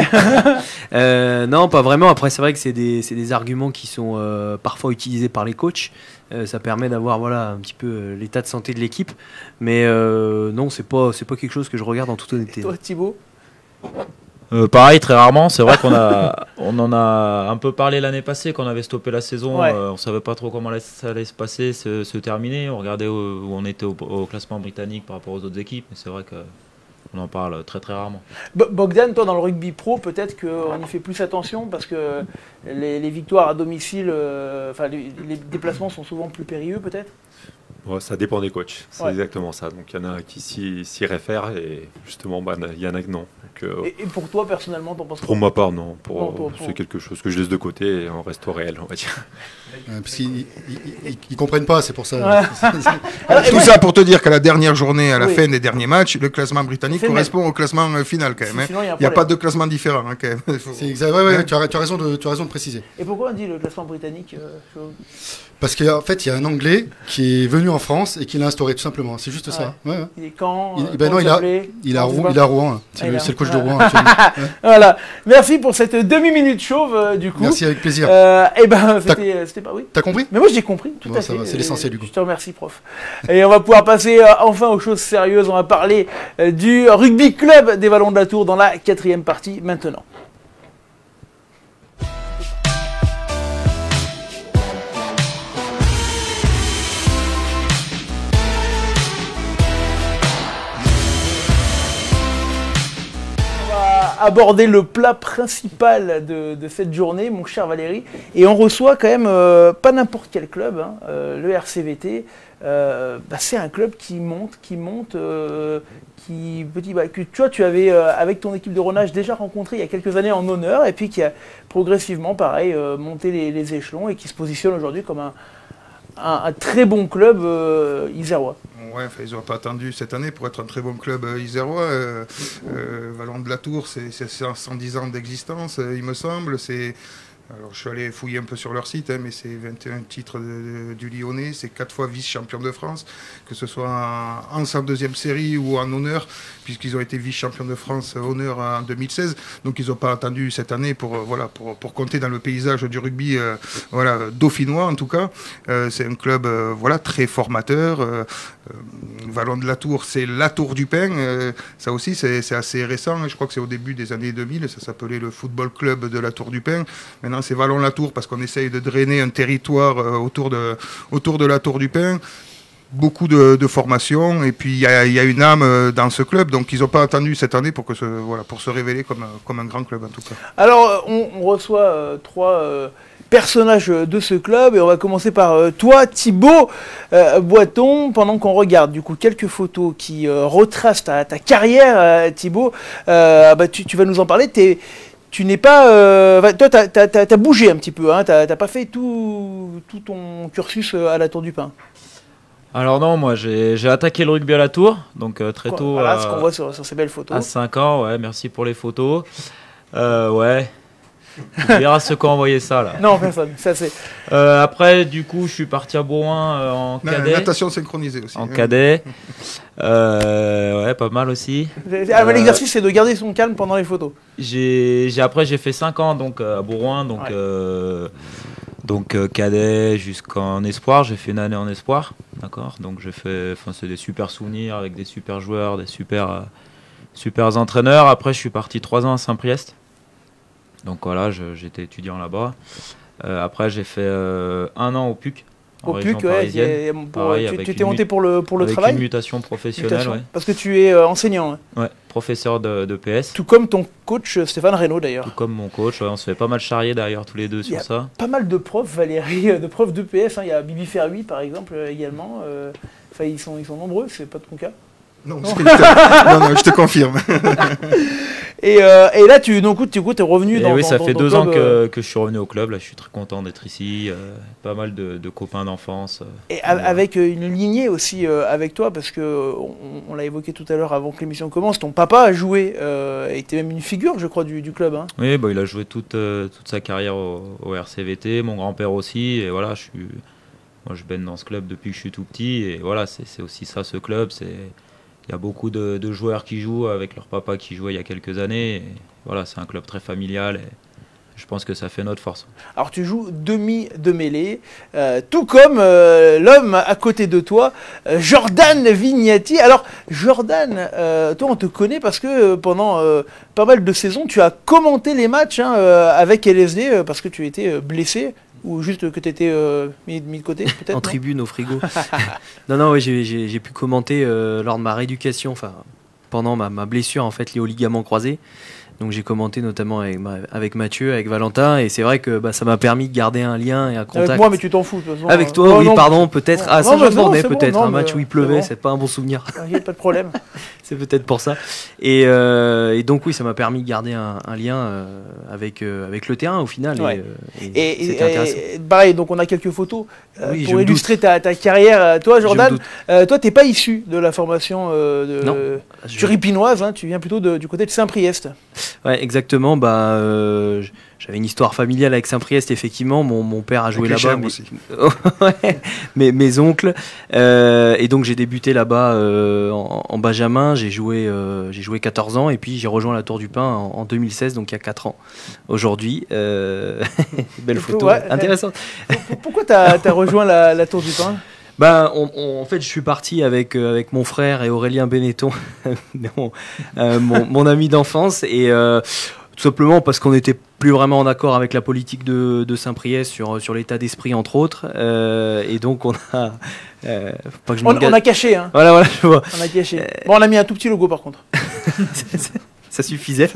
Euh, non, pas vraiment. Après, c'est vrai que c'est des, c'est des arguments qui sont euh, parfois utilisés par les coachs. Euh, ça permet d'avoir voilà, un petit peu euh, l'état de santé de l'équipe. Mais euh, non, c'est pas, c'est pas quelque chose que je regarde en toute honnêteté. Toi, Thibaut? Euh, pareil, très rarement. C'est vrai qu'on a, on en a un peu parlé l'année passée quand on avait stoppé la saison. Ouais. Euh, on savait pas trop comment ça allait se passer, se, se terminer. On regardait où, où on était au, au classement britannique par rapport aux autres équipes. Mais c'est vrai que on en parle très très rarement. Bo- Bogdan, toi, dans le rugby pro, peut-être qu'on y fait plus attention parce que les, les victoires à domicile, euh, enfin, les, les déplacements sont souvent plus périlleux, peut-être? Ouais, ça dépend des coachs, c'est Ouais. exactement ça. Donc il y en a qui s'y, s'y réfèrent et justement bah, il y en a que non. Donc, euh, Et, et pour toi, personnellement, t'en penses pour quoi? ma part, non. Pour, Non, toi, pour- c'est quelque chose que je laisse de côté et on reste au réel, on va dire. Ouais, parce qu'ils ils- ils- ils comprennent pas, c'est pour ça. Ouais. Alors, et Tout moi- ça pour te dire qu'à la dernière journée, à la Oui. fin des derniers matchs, le classement britannique C'est le correspond au classement euh, final quand même. hein. Sinon, il y a un Il n'y a pas problème. de classement différent hein, quand même. Il faut- C'est exact, ouais, ouais, Hein tu, as, tu as raison de, tu as raison de préciser. Et pourquoi on dit le classement britannique euh, je- Parce qu'en fait, il y a un Anglais qui est venu en France et qui l'a instauré, tout simplement. C'est juste ça. Ouais, ouais. Il est quand Il- euh, ben comment non, il a, s'appelait il, a Comment Rouen, tu il a Rouen. hein. C'est Ah, il le, a- c'est le coach de voilà. Rouen actuellement. Ouais. Voilà. Merci pour cette demi-minute chauve, euh, du coup. Merci, avec plaisir. Euh, et ben, T'as- c'était, euh, c'était pas oui. T'as compris? Mais moi, j'ai compris, tout Bon, à ça fait. va, c'est Euh, l'essentiel, Hugo. Je te remercie, prof. Et on va pouvoir passer euh, enfin aux choses sérieuses. On va parler euh, du rugby club des Vallons de la Tour dans la quatrième partie maintenant. On va aborder le plat principal de, de cette journée, mon cher Valérie. Et on reçoit quand même euh, pas n'importe quel club, hein, euh, le R C V T. Euh, bah, c'est un club qui monte, qui monte, euh, qui petit, bah, que tu vois, tu avais euh, avec ton équipe de Ronage déjà rencontré il y a quelques années en honneur, et puis qui a progressivement, pareil, euh, monté les, les échelons et qui se positionne aujourd'hui comme un, un, un très bon club euh, isérois. Ouais, enfin, ils n'ont pas attendu cette année pour être un très bon club euh, isérois. Euh, euh, Vallon de la Tour, c'est c'est cent dix ans d'existence, euh, il me semble. C'est Alors, je suis allé fouiller un peu sur leur site, hein, mais c'est vingt et un titres de- de- du Lyonnais, c'est quatre fois vice-champion de France, que ce soit en, en cent deuxième série ou en honneur, puisqu'ils ont été vice-champions de France honneur en deux mille seize. Donc, ils n'ont pas attendu cette année pour, euh, voilà, pour, pour compter dans le paysage du rugby euh, voilà, dauphinois, en tout cas. Euh, c'est un club euh, voilà, très formateur. Euh, euh, Vallon de la Tour, c'est la Tour du Pin. Euh, ça aussi, c'est c'est assez récent. Je crois que c'est au début des années deux mille. Ça s'appelait le Football Club de la Tour du Pin. Maintenant, c'est Vallon-la-Tour parce qu'on essaye de drainer un territoire euh, autour, de, autour de la Tour du Pin. Beaucoup de, de formations et puis il y, y a une âme euh, dans ce club. Donc, ils n'ont pas attendu cette année pour, que ce, voilà, pour se révéler comme, un- comme un grand club, en tout cas. Alors, euh, on, on reçoit euh, trois euh, personnages de ce club et on va commencer par euh, toi, Thibaut euh, Boiton, pendant qu'on regarde du coup quelques photos qui euh, retracent ta, ta carrière, euh, Thibaut. Euh, bah, tu, tu vas nous en parler. T'es, tu n'es pas, euh, bah, toi, t'as, t'as, t'as, t'as bougé un petit peu. Hein, t'as, t'as pas fait tout, tout ton cursus euh, à la Tour du Pin. Alors non, moi j'ai j'ai attaqué le rugby à la Tour, donc euh, très tôt. Voilà euh, ce qu'on voit sur, sur ces belles photos. À cinq ans, ouais, merci pour les photos. Euh, ouais. Tu verras ceux qui ont envoyé ça là. Non, personne. Ça c'est. Euh, après, du coup, je suis parti à Bourgoin euh, en Na- cadet. Natation synchronisée aussi. En hein. cadet. Euh, ouais, pas mal aussi. Ah, bah, Euh, l'exercice c'est de garder son calme pendant les photos. J'ai j'ai- après j'ai fait cinq ans donc euh, à Bourgoin, donc Ouais. euh, Donc euh, cadet jusqu'en espoir, j'ai fait une année en espoir, d'accord. Donc j'ai fait, enfin c'est des super souvenirs avec des super joueurs, des super, euh, super entraîneurs. Après je suis parti trois ans à Saint-Priest. Donc voilà, je- j'étais étudiant là-bas. Euh, après j'ai fait euh, un an au P U C. En Au région P U C, ouais, parisienne. y a- pour- Pareil, tu avec tu une t'es monté mu- pour le, pour le avec travail une mutation professionnelle, Mutation. ouais. Parce que tu es euh, enseignant, hein. Ouais, professeur de, de P S. Tout comme ton coach euh, Stéphane Reynaud d'ailleurs. Tout comme mon coach, ouais, on se fait pas mal charrier d'ailleurs tous les deux Il y sur ça. Pas mal de profs, Valérie, euh, de profs de P S, hein. Il y a Bibi Ferruy par exemple euh, également. euh, Enfin, ils sont, ils sont nombreux, c'est pas de ton cas. Non, je te- non, non, je te confirme. Et, euh, et là, tu, donc, tu es revenu Et dans oui, dans- ça dans fait ton deux club, ans euh, que, que je suis revenu au club. Là, je suis très content d'être ici. euh, pas mal de, de copains d'enfance. euh, Et a- avec euh, une lignée aussi euh, avec toi, parce que euh, on, on l'a évoqué tout à l'heure avant que l'émission commence, ton papa a joué, euh, était même une figure, je crois, du, du club. Hein. Oui, bah, il a joué toute, euh, toute sa carrière au, au R C V T, mon grand-père aussi. Et voilà, je suis, moi, je baigne dans ce club depuis que je suis tout petit. Et voilà, c'est c'est aussi ça, ce club. C'est, il y a beaucoup de, de joueurs qui jouent avec leur papa qui jouait il y a quelques années. Et voilà, c'est un club très familial. Et je pense que ça fait notre force. Alors tu joues demi de mêlée, euh, tout comme euh, l'homme à côté de toi, euh, Jordan Vignati. Alors Jordan, euh, toi on te connaît parce que euh, pendant euh, pas mal de saisons, tu as commenté les matchs hein, euh, avec L S D euh, parce que tu étais euh, blessé ou juste que tu étais euh, mis, mis de côté peut-être. En non tribune au frigo. non, non, oui, j'ai- j'ai j'ai pu commenter euh, lors de ma rééducation, enfin pendant ma, ma blessure en fait liée au ligament croisé. Donc j'ai commenté notamment avec, ma- avec Mathieu, avec Valentin, et c'est vrai que bah, ça m'a permis de garder un lien et un contact. Avec moi, mais tu t'en fous. de toute façon. Avec Euh, toi, non, oui, non, pardon, peut-être. non, Ah, non, ça, mais je non, demandais c'est bon, peut-être. non, Un match mais où il c'est pleuvait, bon. c'est pas un bon souvenir. Il n'y a pas de problème. C'est peut-être pour ça. Et, euh, et donc, oui, ça m'a permis de garder un, un lien euh, avec, euh, avec le terrain au final. Ouais. Et, euh, et Et, et- c'était intéressant. et pareil, donc on a quelques photos euh, Oui, je pour me illustrer ta, ta carrière. Euh, Toi, Je me Jordan, doute. euh, toi, t'es pas issu de la formation euh, de Non. turipinoise, hein, tu viens plutôt de- du côté de Saint-Priest. Ouais, exactement. Bah, euh, j- j'avais une histoire familiale avec Saint-Priest, effectivement. Mon, mon père a joué Avec les là-bas. chèvres mais- aussi. Ouais, mes, mes oncles. Euh, et donc, j'ai débuté là-bas euh, en, en Benjamin. J'ai joué, euh, j'ai joué quatorze ans. Et puis, j'ai rejoint la Tour du Pin en, en deux mille seize, donc il y a quatre ans. Aujourd'hui, euh, belle photo. Ouais. Intéressante. Pour- Pourquoi t'as as rejoint la, la Tour du Pin? Ben, on- on- en fait, je suis parti avec, euh, avec mon frère et Aurélien Benetton, mon, euh, mon, mon ami d'enfance, et euh, tout simplement parce qu'on n'était plus vraiment en accord avec la politique de, de Saint-Priest sur, sur l'état d'esprit, entre autres. Euh, et donc, on a. Euh, faut pas que je On, m'engage- on a caché, hein. Voilà, voilà, je vois. On a caché. Bon, on a mis un tout petit logo par contre. Ça suffisait.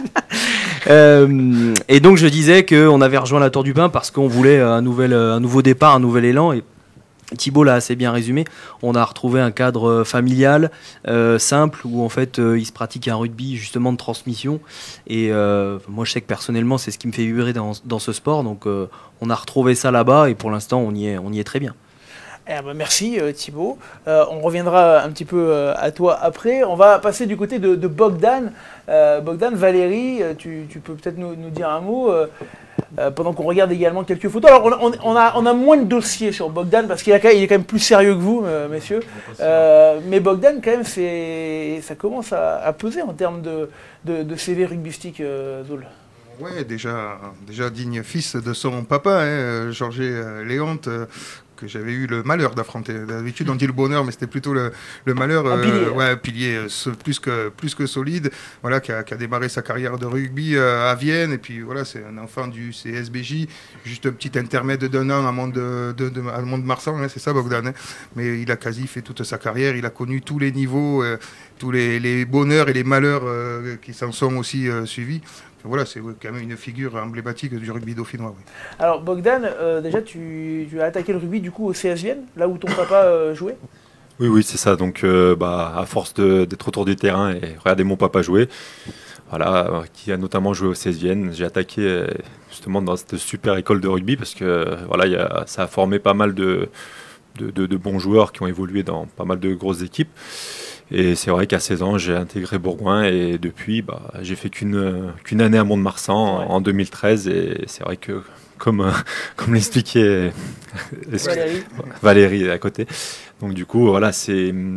Euh, et donc je disais qu'on avait rejoint la Tour du Pin parce qu'on voulait un, nouvel, un nouveau départ, un nouvel élan. Et Thibaut l'a assez bien résumé. On a retrouvé un cadre familial, euh, simple, où en fait euh, il se pratique un rugby justement de transmission. Et euh, moi je sais que personnellement c'est ce qui me fait vibrer dans, dans ce sport. Donc euh, on a retrouvé ça là-bas et pour l'instant on y est, on y est très bien. Eh ben, merci euh, Thibaut. Euh, on reviendra un petit peu euh, à toi après. On va passer du côté de, de Bogdan. Euh, Bogdan, Valérie, euh, tu, tu peux peut-être nous, nous dire un mot euh, euh, pendant qu'on regarde également quelques photos. Alors on, on- on a, on a moins de dossiers sur Bogdan parce qu'il a quand même- il est quand même plus sérieux que vous, euh, messieurs. Euh, mais Bogdan, quand même, c'est, ça commence à, à peser en termes de, de, de C V rugbystique, euh, Zoul. Ouais, déjà, déjà digne fils de son papa, hein, Georges euh, Léonte, euh, que j'avais eu le malheur d'affronter. D'habitude, on dit le bonheur, mais c'était plutôt le, le malheur. Un pilier. ouais, un pilier euh, so- plus que, plus que solide, voilà, qui a, qui a démarré sa carrière de rugby euh, à Vienne. Et puis voilà, c'est un enfant du C S B J, juste un petit intermède d'un an à Mont de, de, de, à Mont-de-Marsan, hein, c'est ça, Bogdan. Hein. Mais il a quasi fait toute sa carrière. Il a connu tous les niveaux, euh, tous les, les bonheurs et les malheurs euh, qui s'en sont aussi euh, suivis. Voilà, c'est ouais, quand même une figure emblématique du rugby dauphinois. Oui. Alors Bogdan, euh, déjà tu, tu as attaqué le rugby du coup au C S Vienne, là où ton papa euh, jouait. Oui, oui, c'est ça. Donc, euh, bah, à force de- d'être autour du terrain et regarder mon papa jouer, voilà, euh, qui a notamment joué au C S Vienne, j'ai attaqué euh, justement dans cette super école de rugby parce que euh, voilà, il y a- ça a formé pas mal de, de, de- de bons joueurs qui ont évolué dans pas mal de grosses équipes. Et c'est vrai qu'à seize ans, j'ai intégré Bourgoin et depuis, bah, j'ai fait qu'une euh, qu'une année à Mont-de-Marsan en, Ouais. en deux mille treize. Et c'est vrai que, comme, euh, comme l'expliquait Valérie. Valérie à côté, donc du coup, voilà, c'est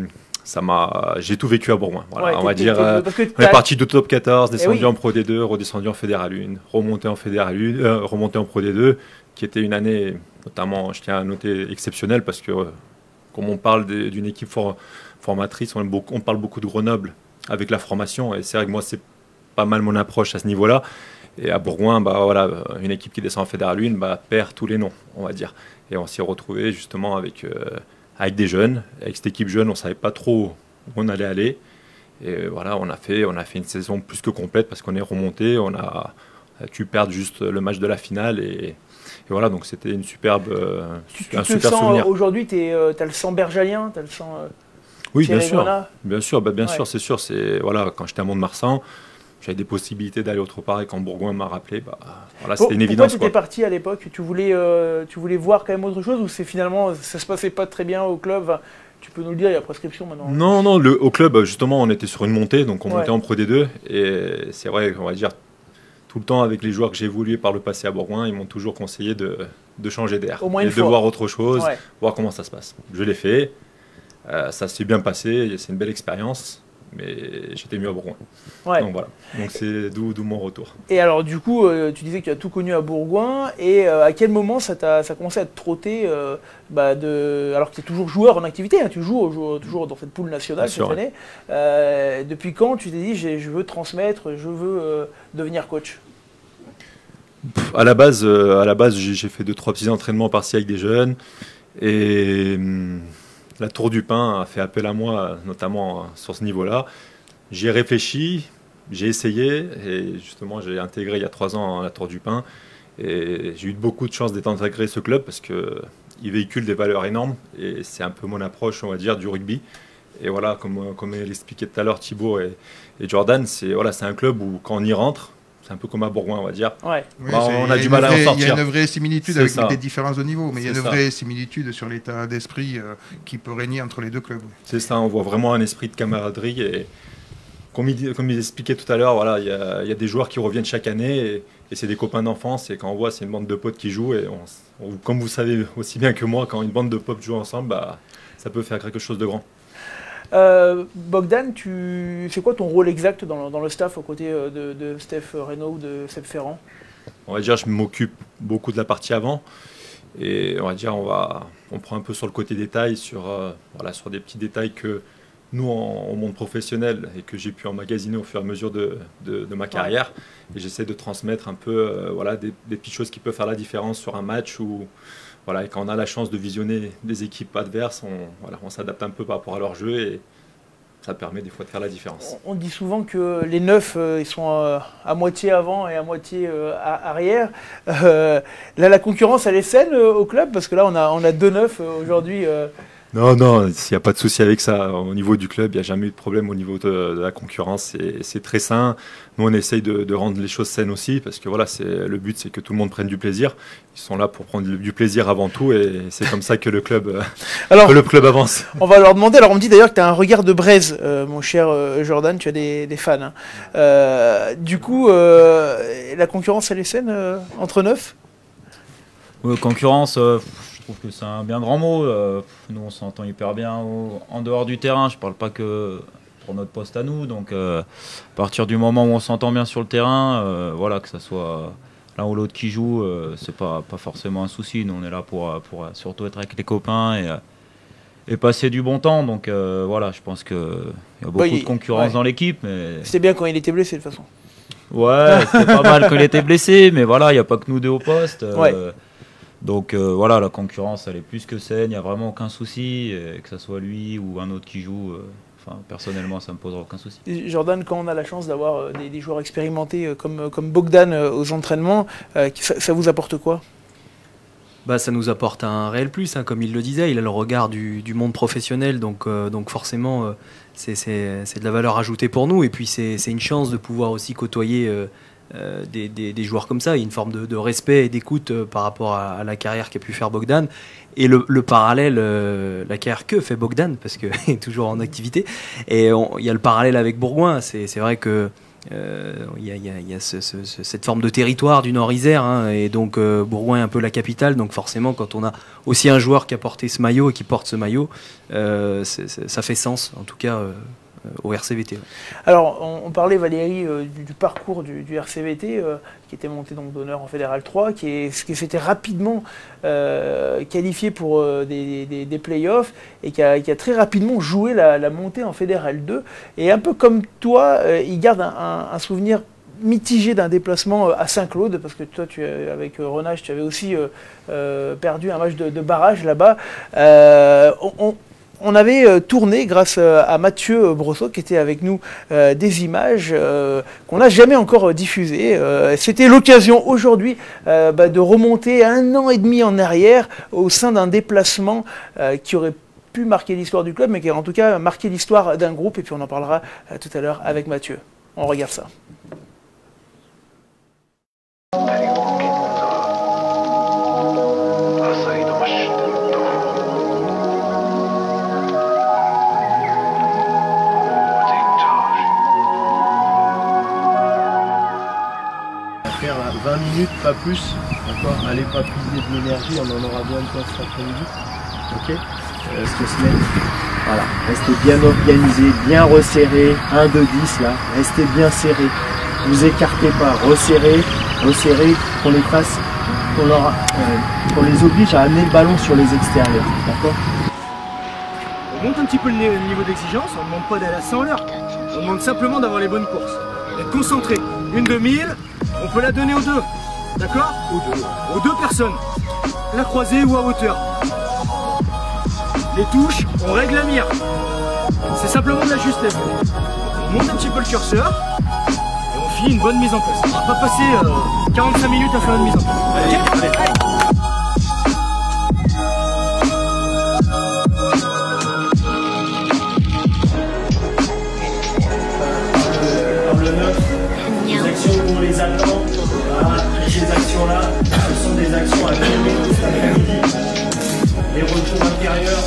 ça m'a, j'ai tout vécu à Bourgoin. Voilà, Ouais, on va t'es- dire, t'es- euh, parce que on est t'as- parti de top quatorze, descendu Eh oui. en Pro D deux, redescendu en Fédéral un, remonté en Fédéral un, euh, remonté en Pro D deux, qui était une année, notamment, je tiens à noter, exceptionnelle parce que, euh, comme on parle des- d'une équipe for- formatrice, on, aime beaucoup, on parle beaucoup de Grenoble avec la formation, et c'est vrai que moi, c'est pas mal mon approche à ce niveau-là. Et à Bourgoin, bah, voilà, une équipe qui descend en Fédéral un bah, perd tous les noms, on va dire. Et on s'est retrouvé justement avec, euh, avec des jeunes. Avec cette équipe jeune, on ne savait pas trop où on allait aller. Et voilà, on a fait, on a fait une saison plus que complète parce qu'on est remonté. On a, on a pu perdre juste le match de la finale. Et, et voilà, donc c'était une superbe, euh, Tu, tu un te super sens, souvenir. euh, aujourd'hui, tu as le sang bergalien, tu as le sang. euh, Oui, bien Thierry sûr. Grenat. Bien sûr, bah, bien Ouais. sûr, c'est sûr. C'est, voilà, quand j'étais à Mont-de-Marsan, j'avais des possibilités d'aller autre part. Et quand Bourgoin m'a rappelé, bah, voilà, Pour- c'était une pourquoi évidence. tu étais Quoi. parti à l'époque? Tu voulais, euh, tu voulais voir quand même autre chose, ou c'est finalement ça se passait pas très bien au club? Enfin, tu peux nous le dire, il y a prescription maintenant. Non, non, le, au club, justement, on était sur une montée, donc on Ouais. montait en Pro D deux. Et c'est vrai qu'on va dire, tout le temps avec les joueurs que j'ai évolué par le passé à Bourgoin, ils m'ont toujours conseillé de, de changer d'air. Au moins et une de fois. voir autre chose, Ouais. voir comment ça se passe. Je l'ai fait, euh, ça s'est bien passé, c'est une belle expérience, mais j'étais mieux à Bourgoin. Ouais. Donc voilà, donc c'est d'où, d'où mon retour. Et alors, du coup, euh, tu disais que tu as tout connu à Bourgoin, et euh, à quel moment ça, t'a, ça a commencé à te trotter, euh, bah, de, alors que tu es toujours joueur en activité, hein, tu joues, joues toujours dans cette poule nationale Bien cette sûr, année. Euh, depuis quand tu t'es dit, j'ai- je veux transmettre, je veux euh, devenir coach? À la base, euh, à la base j'ai, j'ai fait deux, trois petits entraînements par-ci avec des jeunes, et hum, la Tour du Pin a fait appel à moi, notamment euh, sur ce niveau-là. J'y ai réfléchi, j'ai essayé, et justement j'ai intégré il y a trois ans la Tour du Pin, et j'ai eu beaucoup de chance d'être intégré ce club parce qu'il véhicule des valeurs énormes, et c'est un peu mon approche, on va dire, du rugby. Et voilà, comme, comme l'expliquait tout à l'heure Thibaut et, et Jordan, c'est, voilà, c'est un club où quand on y rentre, c'est un peu comme à Bourgoin, on va dire. Ouais. Oui, Bah, c'est- on il y a a du une mal à en vraie- Il y sortir. a une vraie similitude C'est avec ça. des différents niveaux, mais il y a C'est une ça. vraie similitude sur l'état d'esprit euh, qui peut régner entre les deux clubs. C'est ça, on voit vraiment un esprit de camaraderie. Et comme il, comme il expliquait tout à l'heure, voilà, il y a, il y a des joueurs qui reviennent chaque année et, et c'est des copains d'enfance. Et quand on voit, c'est une bande de potes qui jouent. Et on- on- comme vous savez aussi bien que moi, quand une bande de potes joue ensemble, bah, ça peut faire quelque chose de grand. Euh, Bogdan, tu... c'est quoi ton rôle exact dans le, dans le staff aux côtés euh, de, de Steph Reynaud ou de Seb Ferrand? On va dire, je m'occupe beaucoup de la partie avant. Et on va dire, on, va, on prend un peu sur le côté détail, sur, euh, voilà, sur des petits détails que nous, en, au monde professionnel, et que j'ai pu emmagasiner au fur et à mesure de, de, de ma carrière. Et j'essaie de transmettre un peu euh, voilà, des, des petites choses qui peuvent faire la différence sur un match. Où, voilà, et quand on a la chance de visionner des équipes adverses, on, voilà, on s'adapte un peu par rapport à leur jeu. Et ça permet des fois de faire la différence. On dit souvent que les neufs, euh, ils sont euh, à moitié avant et à moitié euh, à- arrière. Euh, là, la concurrence, elle est saine euh, au club, parce que là, on a, on a deux neufs euh, aujourd'hui. euh. Non, non, il n'y a pas de souci avec ça. Au niveau du club, il n'y a jamais eu de problème au niveau de, de la concurrence. C'est- C'est très sain. Nous, on essaye de, de rendre les choses saines aussi, parce que voilà, c'est, le but, c'est que tout le monde prenne du plaisir. Ils sont là pour prendre du plaisir avant tout, et c'est comme ça que le club, euh, Alors, que le club avance. on va leur demander. Alors, on me dit d'ailleurs que tu as un regard de braise, euh, mon cher euh, Jordan, tu as des, des fans. hein. Euh, du coup, euh, la concurrence, elle est saine euh, entre neufs? Ouais, concurrence, euh, je trouve que c'est un bien grand mot. euh, nous, on s'entend hyper bien au- en dehors du terrain. Je parle pas que pour notre poste à nous. Donc, euh, à partir du moment où on s'entend bien sur le terrain, euh, voilà, que ça soit l'un ou l'autre qui joue, euh, c'est pas, pas forcément un souci. Nous, on est là pour, euh, pour euh, surtout être avec les copains et, euh, et passer du bon temps. Donc, euh, voilà, je pense qu'il y a beaucoup Ouais, il- de concurrence ouais. dans l'équipe. Mais... C'était bien quand il était blessé, de toute façon. Ouais, c'était pas mal qu'il était blessé, mais voilà, il n'y a pas que nous deux au poste. euh, Ouais. Donc euh, voilà, la concurrence, elle est plus que saine, il n'y a vraiment aucun souci, et que ce soit lui ou un autre qui joue. euh, Enfin, personnellement, ça me posera aucun souci. Et Jordan, quand on a la chance d'avoir euh, des, des joueurs expérimentés euh, comme, comme Bogdan euh, aux entraînements, euh, ça, ça vous apporte quoi? Bah, ça nous apporte un réel plus, hein, comme il le disait, il a le regard du, du monde professionnel, donc, euh, donc forcément euh, c'est, c'est, c'est de la valeur ajoutée pour nous, et puis c'est, c'est une chance de pouvoir aussi côtoyer euh, euh, des, des, des joueurs comme ça. Il y a une forme de, de respect et d'écoute euh, par rapport à, à la carrière qu'a pu faire Bogdan, et le, le parallèle, euh, la carrière que fait Bogdan, parce qu'il est toujours en activité, et on- il y a le parallèle avec Bourgoin. C'est, c'est vrai que euh, il y a, il y a, il y a ce, ce, cette forme de territoire du Nord-Isère, hein, et donc euh, Bourgoin est un peu la capitale, donc forcément quand on a aussi un joueur qui a porté ce maillot et qui porte ce maillot, euh, c'est, c'est, ça fait sens, en tout cas euh, au R C V T. Alors, on, on parlait, Valérie, euh, du, du parcours du, du R C V T, euh, qui était monté donc d'honneur en Fédéral trois, qui, est, qui s'était rapidement euh, qualifié pour euh, des, des, des playoffs, et qui a, qui a très rapidement joué la, la montée en Fédéral deux. Et un peu comme toi, euh, il garde un, un, un souvenir mitigé d'un déplacement à Saint-Claude, parce que toi, tu, avec Renage, tu avais aussi euh, euh, perdu un match de, de barrage là-bas. Euh, on, on, On avait euh, tourné, grâce euh, à Mathieu Brosseau, qui était avec nous, euh, des images euh, qu'on n'a jamais encore euh, diffusées. Euh, C'était l'occasion aujourd'hui euh, bah, de remonter un an et demi en arrière au sein d'un déplacement euh, qui aurait pu marquer l'histoire du club, mais qui a en tout cas marqué l'histoire d'un groupe. Et puis on en parlera euh, tout à l'heure avec Mathieu. On regarde ça. vingt minutes, pas plus, d'accord. Allez pas puiser de l'énergie, on en aura bien de temps cet après-midi. Ok. Euh, cette semaine, voilà. Restez bien organisé, bien resserré. un, deux, dix là. Restez bien serré. Vous écartez pas, resserrez, resserrez, qu'on les fasse, qu'on leur, euh, qu'on les oblige à amener le ballon sur les extérieurs, d'accord. On monte un petit peu le niveau d'exigence, on ne demande pas d'aller à cent à l'heure. On demande simplement d'avoir les bonnes courses. D'être concentré. Une de mille. On peut la donner aux deux, d'accord? Aux deux. Aux deux personnes. La croisée ou à hauteur. Les touches, on règle la mire. C'est simplement de la justesse. On monte un petit peu le curseur et on finit une bonne mise en place. On va pas passer euh, quarante-cinq minutes à faire une mise en place. Allez, Ok, allez. allez. On les attend, voilà. Ces actions-là, ce sont des actions à gérer tout cet après-midi. Les retours intérieurs.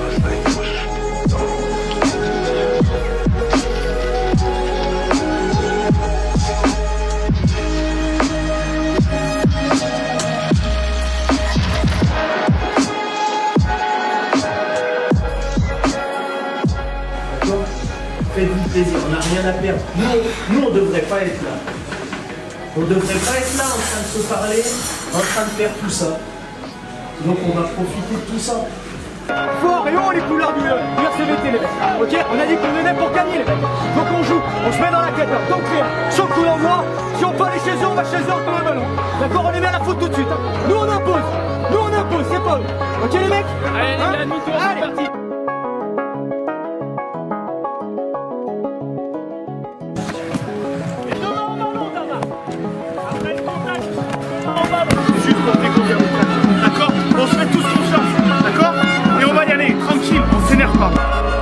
Faites-vous plaisir, on n'a rien à perdre. Nous, nous on ne devrait pas être là. On ne devrait pas être là en train de se parler, en train de faire tout ça. Donc on va profiter de tout ça. Fort et haut les couleurs du, du R C V T les mecs. Ok, on a dit qu'on venait pour gagner les mecs. Donc on joue, on se met dans la tête. Donc clair, sur le coup d'envoi, si on peut aller chez eux, on va chez eux, on prend le ballon. D'accord, on les met à la faute tout de suite. Nous on impose, nous on impose, c'est pas eux. Ok les mecs. Allez les gars, demi-tour, c'est parti. Juste pour découvrir le train. D'accord. On se met tous confiance. D'accord. Et on va y aller, tranquille, on s'énerve pas.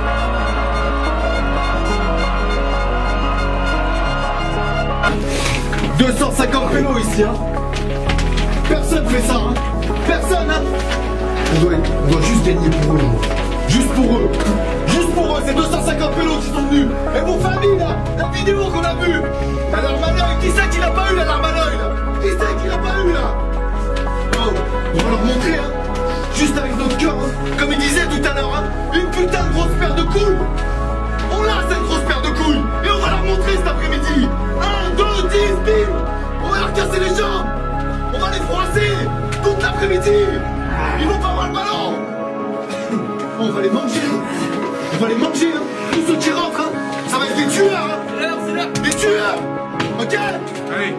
deux cent cinquante pélos ici, hein. Personne fait ça, hein. Personne, hein. On doit, on doit juste gagner pour eux. Juste pour eux. Juste pour eux, c'est deux cent cinquante pélos qui sont venus. Et vos familles, là, la vidéo qu'on a vue. L'alarme à l'œil, qui c'est qui l'a pas eu, l'alarme à l'œil, là? Qui c'est qui l'a pas eu, là? Oh, on va leur montrer, hein. Juste avec notre cœur, hein. Comme il disait tout à l'heure, hein. Une putain de grosse paire de couilles. On a cette grosse paire de couilles. Et on va leur montrer cet après-midi. un, deux, dix, bim. On va leur casser les jambes. On va les froisser toute l'après-midi. Ils vont pas avoir le ballon. On va les manger, hein. On va les manger, hein. Tous ceux qui rentrent, hein. Ça va être des tueurs, hein. C'est l'heure, c'est l'heure. Des tueurs. Ok. Allez.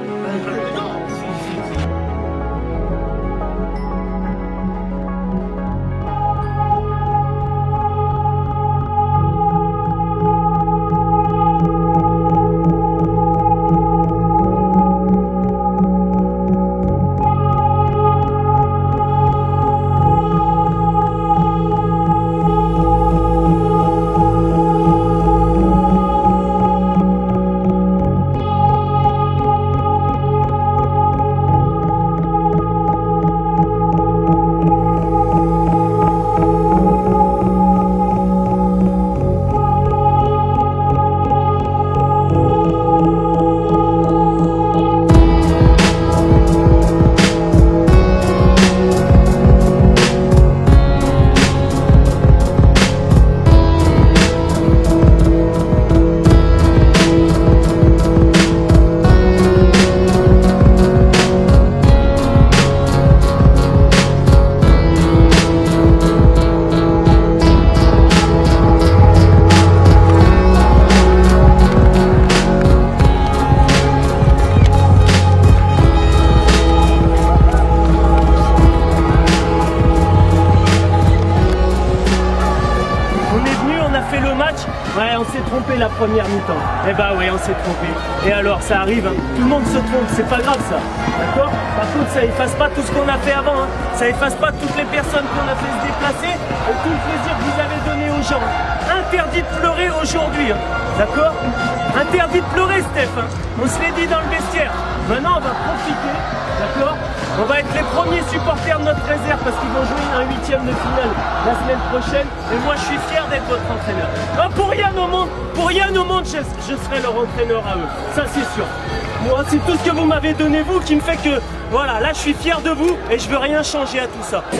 Ouais, on s'est trompé la première mi-temps. Eh bah ouais, on s'est trompé. Et alors, ça arrive, hein. Tout le monde se trompe, c'est pas grave ça. D'accord? Par contre, ça efface pas tout ce qu'on a fait avant. Hein. Ça efface pas toutes les personnes qu'on a fait se déplacer et tout le plaisir que vous avez donné aux gens. Interdit de pleurer aujourd'hui. Hein. D'accord? Interdit de pleurer, Steph. Hein. On se l'est dit dans le vestiaire. Maintenant, on va profiter. D'accord? On va être les premiers supporters de notre réserve parce qu'ils vont jouer un huitième de finale la semaine prochaine. Et moi, je suis fier d'être votre entraîneur. Ah, pour rien au monde, pour rien au monde, je, je serai leur entraîneur à eux. Ça, c'est sûr. Moi, c'est tout ce que vous m'avez donné, vous, qui me fait que, voilà, là, je suis fier de vous et je veux rien changer à tout ça.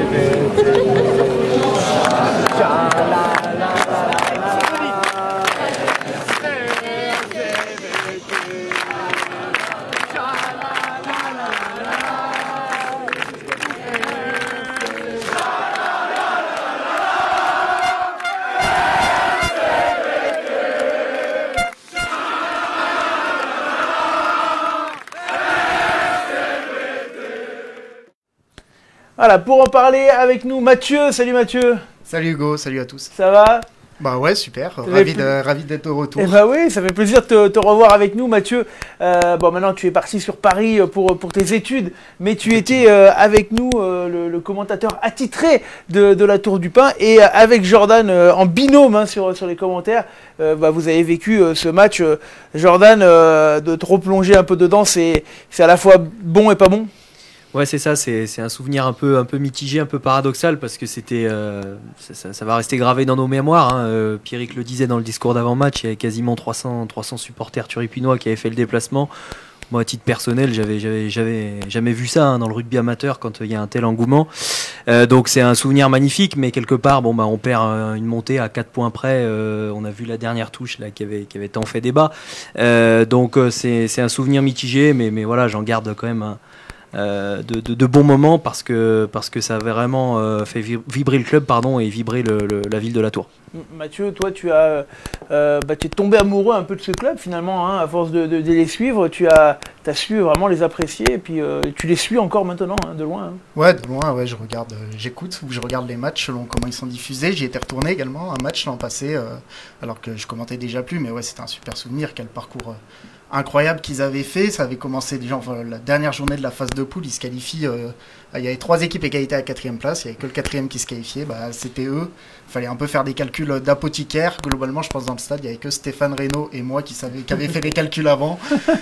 Voilà, pour en parler avec nous, Mathieu. Salut Mathieu. Salut Hugo, salut à tous. Ça va? Bah ouais, super, ravi, de, ravi d'être au retour. Eh bah oui, ça fait plaisir de te, te revoir avec nous, Mathieu. Euh, bon, maintenant tu es parti sur Paris pour, pour tes études, mais tu étais euh, avec nous, euh, le, le commentateur attitré de, de la Tour du Pin, et euh, avec Jordan euh, en binôme hein, sur, sur les commentaires. Euh, bah, vous avez vécu euh, ce match, euh, Jordan, euh, de te replonger un peu dedans, c'est à la fois bon et pas bon. Ouais, c'est ça, c'est un souvenir un peu, un peu mitigé, un peu paradoxal, parce que c'était, euh, ça, ça, ça va rester gravé dans nos mémoires. Hein. Euh, Pierrick le disait dans le discours d'avant-match, il y avait quasiment trois cents, trois cents supporters turipinois qui avaient fait le déplacement. Moi, à titre personnel, j'avais jamais vu ça hein, dans le rugby amateur quand il y a un tel engouement. Euh, donc c'est un souvenir magnifique, mais quelque part, bon, bah, on perd euh, une montée à quatre points près. Euh, on a vu la dernière touche là, qui, avait, qui avait tant fait débat. Euh, donc euh, c'est un souvenir mitigé, mais, mais voilà, j'en garde quand même un... Euh, de, de, de bons moments parce que, parce que ça avait vraiment euh, fait vibrer le club pardon, et vibrer le, le, la ville de la Tour. Mathieu, toi tu as euh, bah, tu es tombé amoureux un peu de ce club finalement, hein, à force de, de, de les suivre, tu as, as su vraiment les apprécier et puis euh, tu les suis encore maintenant, hein, de loin. Hein. Ouais, de loin, ouais, je regarde, euh, j'écoute ou je regarde les matchs selon comment ils sont diffusés. J'y étais retourné également, un match l'an passé, euh, alors que je commentais déjà plus, mais ouais, c'était un super souvenir, quel parcours... Euh, incroyable qu'ils avaient fait, ça avait commencé déjà enfin, la dernière journée de la phase de poule, ils se qualifient, euh, il y avait trois équipes égalité à la quatrième place, il n'y avait que le quatrième qui se qualifiait, bah, c'était eux, il fallait un peu faire des calculs d'apothicaire, globalement je pense dans le stade, il n'y avait que Stéphane Reynaud et moi qui, savait, qui avaient fait les calculs avant,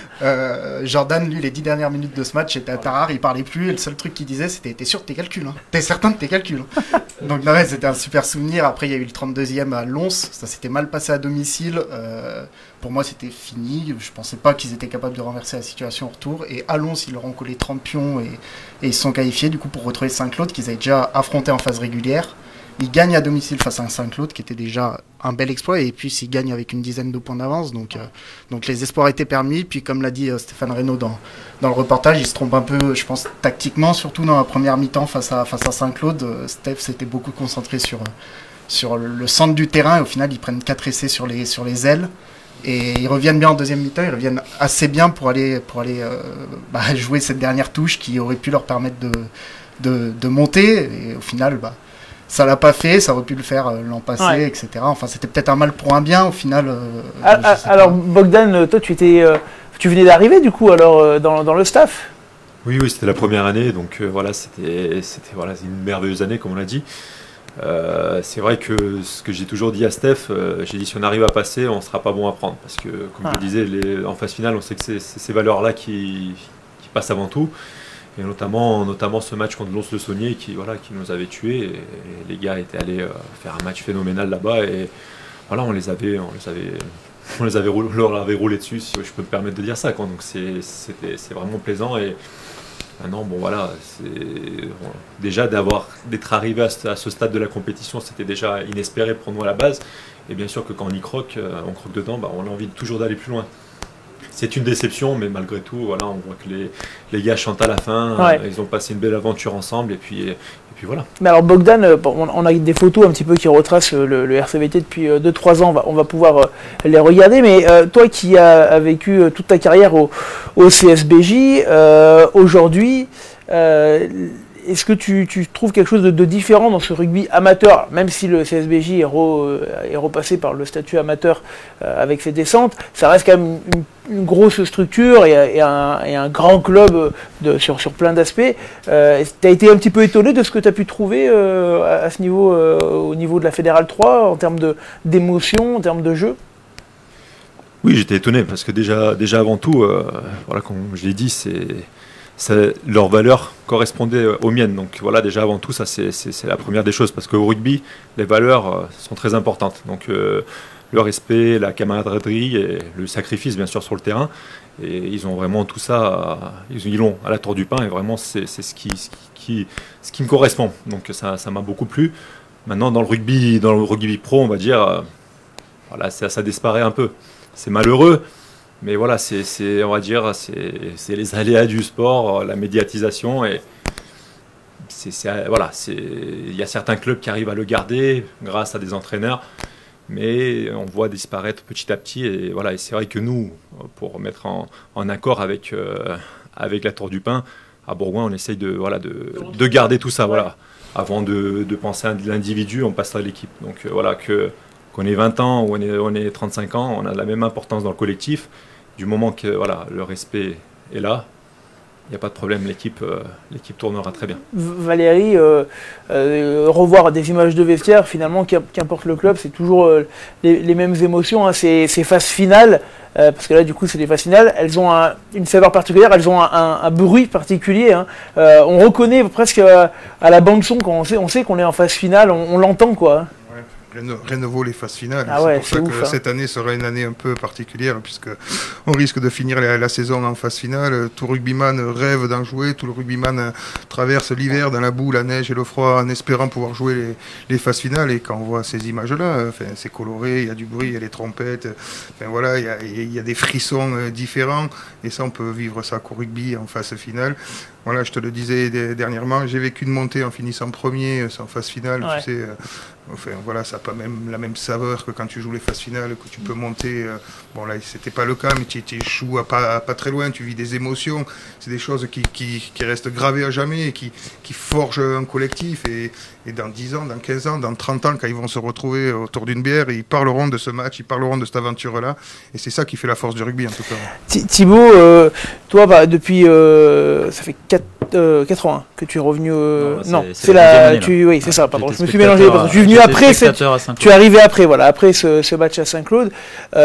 euh, Jordan lui les dix dernières minutes de ce match était à Tarare, il parlait plus et le seul truc qu'il disait c'était t'es sûr de tes calculs, hein. T'es certain de tes calculs, hein. Donc ouais, c'était un super souvenir. Après il y a eu le trente-deuxième à Lons, ça s'était mal passé à domicile, euh, pour moi c'était fini, je pensais pas qu'ils étaient capables de renverser la situation au retour, et à Lons ils leur ont collé trente pions et, et ils se sont qualifiés du coup pour retrouver Saint-Claude qu'ils avaient déjà affronté en phase régulière. Ils gagnent à domicile face à un Saint-Claude qui était déjà un bel exploit, et puis ils gagnent avec une dizaine de points d'avance, donc, euh, donc les espoirs étaient permis. Puis comme l'a dit euh, Stéphane Reynaud dans, dans le reportage, il se trompe un peu, je pense, tactiquement, surtout dans la première mi-temps face à, face à Saint-Claude. Euh, Steph s'était beaucoup concentré sur, euh, sur le, le centre du terrain, et au final ils prennent quatre essais sur les, sur les ailes. Et ils reviennent bien en deuxième mi-temps, ils reviennent assez bien pour aller, pour aller euh, bah, jouer cette dernière touche qui aurait pu leur permettre de, de, de monter. Et au final, bah, ça l'a pas fait, ça aurait pu le faire euh, l'an passé, ouais. et cetera. Enfin, c'était peut-être un mal pour un bien au final. Euh, ah, ah, alors Bogdan, toi tu étais, euh, tu venais d'arriver du coup alors euh, dans, dans le staff. Oui, oui, c'était la première année, donc euh, voilà, c'était, c'était voilà, une merveilleuse année comme on l'a dit. Euh, c'est vrai que ce que j'ai toujours dit à Steph, euh, j'ai dit si on arrive à passer, on ne sera pas bon à prendre. Parce que, comme ah. je le disais, les, en phase finale, on sait que c'est ces valeurs-là qui, qui passent avant tout. Et notamment, notamment ce match contre Lons-le-Saunier qui, voilà, qui nous avait tués. Et, et les gars étaient allés euh, faire un match phénoménal là-bas. Et voilà, on les avait, on les avait, on les avait, roulé, on leur avait roulé dessus, si je peux me permettre de dire ça. Quoi. Donc c'est vraiment plaisant. Et, maintenant, bon voilà, bon, déjà d'avoir d'être arrivé à ce, à ce stade de la compétition, c'était déjà inespéré pour nous à la base. Et bien sûr que quand on y croque, euh, on croque dedans, bah, on a envie toujours d'aller plus loin. C'est une déception, mais malgré tout, voilà, on voit que les, les gars chantent à la fin, ouais. euh, ils ont passé une belle aventure ensemble, et puis, et puis voilà. Mais alors Bogdan, bon, on a des photos un petit peu qui retracent le, le R C V T depuis deux trois ans, on va, on va pouvoir euh, les regarder, mais euh, toi qui as, as vécu toute ta carrière au, au C S B J, euh, aujourd'hui, euh, est-ce que tu, tu trouves quelque chose de, de différent dans ce rugby amateur, même si le C S B J est, re, est repassé par le statut amateur euh, avec ses descentes, ça reste quand même une, une grosse structure et, et, un, et un grand club de, sur, sur plein d'aspects. Euh, tu as été un petit peu étonné de ce que tu as pu trouver euh, à, à ce niveau, euh, au niveau de la Fédérale trois, en termes de, d'émotion, en termes de jeu? Oui, j'étais étonné parce que déjà, déjà avant tout, euh, voilà, comme je l'ai dit, c'est, c'est, leur valeur correspondait aux miennes. Donc voilà, déjà avant tout, ça c'est, c'est, c'est la première des choses parce qu'au rugby, les valeurs euh, sont très importantes. Donc euh, le respect, la camaraderie et le sacrifice, bien sûr, sur le terrain. Et ils ont vraiment tout ça, ils, ils l'ont à la Tour du Pin et vraiment c'est, c'est ce, qui, ce, qui, ce qui me correspond. Donc ça, ça m'a beaucoup plu. Maintenant, dans le rugby, dans le rugby pro, on va dire, euh, voilà, ça, ça disparaît un peu. C'est malheureux, mais voilà, c'est, c'est, on va dire, c'est, c'est les aléas du sport, la médiatisation, et c'est, c'est, voilà, c'est, il y a certains clubs qui arrivent à le garder grâce à des entraîneurs, mais on voit disparaître petit à petit, et voilà, et c'est vrai que nous, pour mettre en, en accord avec, euh, avec la Tour du Pin, à Bourgoin, on essaye de, voilà, de, de garder tout ça, voilà, avant de, de penser à l'individu, on passe à l'équipe, donc euh, voilà, que qu'on ait vingt ans ou on est, on est trente-cinq ans, on a la même importance dans le collectif. Du moment que voilà, le respect est là, il n'y a pas de problème, l'équipe, euh, l'équipe tournera très bien. Valérie, euh, euh, revoir des images de vestiaire, finalement, qu'importe le club, c'est toujours euh, les, les mêmes émotions. Hein. Ces, ces phases finales, euh, parce que là, du coup, c'est des phases finales, elles ont un, une saveur particulière, elles ont un, un, un bruit particulier. Hein. Euh, on reconnaît presque à, à la bande-son, quand on sait, on sait qu'on est en phase finale, on, on l'entend, quoi. Hein. Rien ne vaut les phases finales. Ah c'est ouais, pour c'est ça ouf, que hein. cette année sera une année un peu particulière, puisque on risque de finir la, la saison en phase finale. Tout rugbyman rêve d'en jouer, tout le rugbyman traverse l'hiver dans la boue, la neige et le froid en espérant pouvoir jouer les, les phases finales. Et quand on voit ces images-là, enfin, c'est coloré, il y a du bruit, il y a les trompettes, enfin, voilà, il y, a, il y a des frissons différents. Et ça, on peut vivre ça qu'au rugby en phase finale. Voilà, je te le disais dernièrement, j'ai vécu une montée en finissant premier en phase finale. Ouais. Tu sais, euh, enfin, voilà, ça n'a pas même la même saveur que quand tu joues les phases finales, que tu peux monter. Euh, bon, là, c'était pas le cas, mais tu, tu joues à pas, à pas très loin, tu vis des émotions. C'est des choses qui, qui, qui restent gravées à jamais et qui, qui forgent un collectif. Et, et dans dix ans, dans quinze ans, dans trente ans, quand ils vont se retrouver autour d'une bière, ils parleront de ce match, ils parleront de cette aventure-là. Et c'est ça qui fait la force du rugby, en tout cas. Thibaut, euh, toi, bah, depuis. Euh, ça fait quatre-vingt-un que tu es revenu. Euh, non, non c'est, c'est, c'est la. année, Tu, oui, c'est ouais, ça, pardon. Je me suis spectateur, mélangé. Parce que je suis venu après. Cette, tu es arrivé après, voilà, après ce, ce match à Saint-Claude.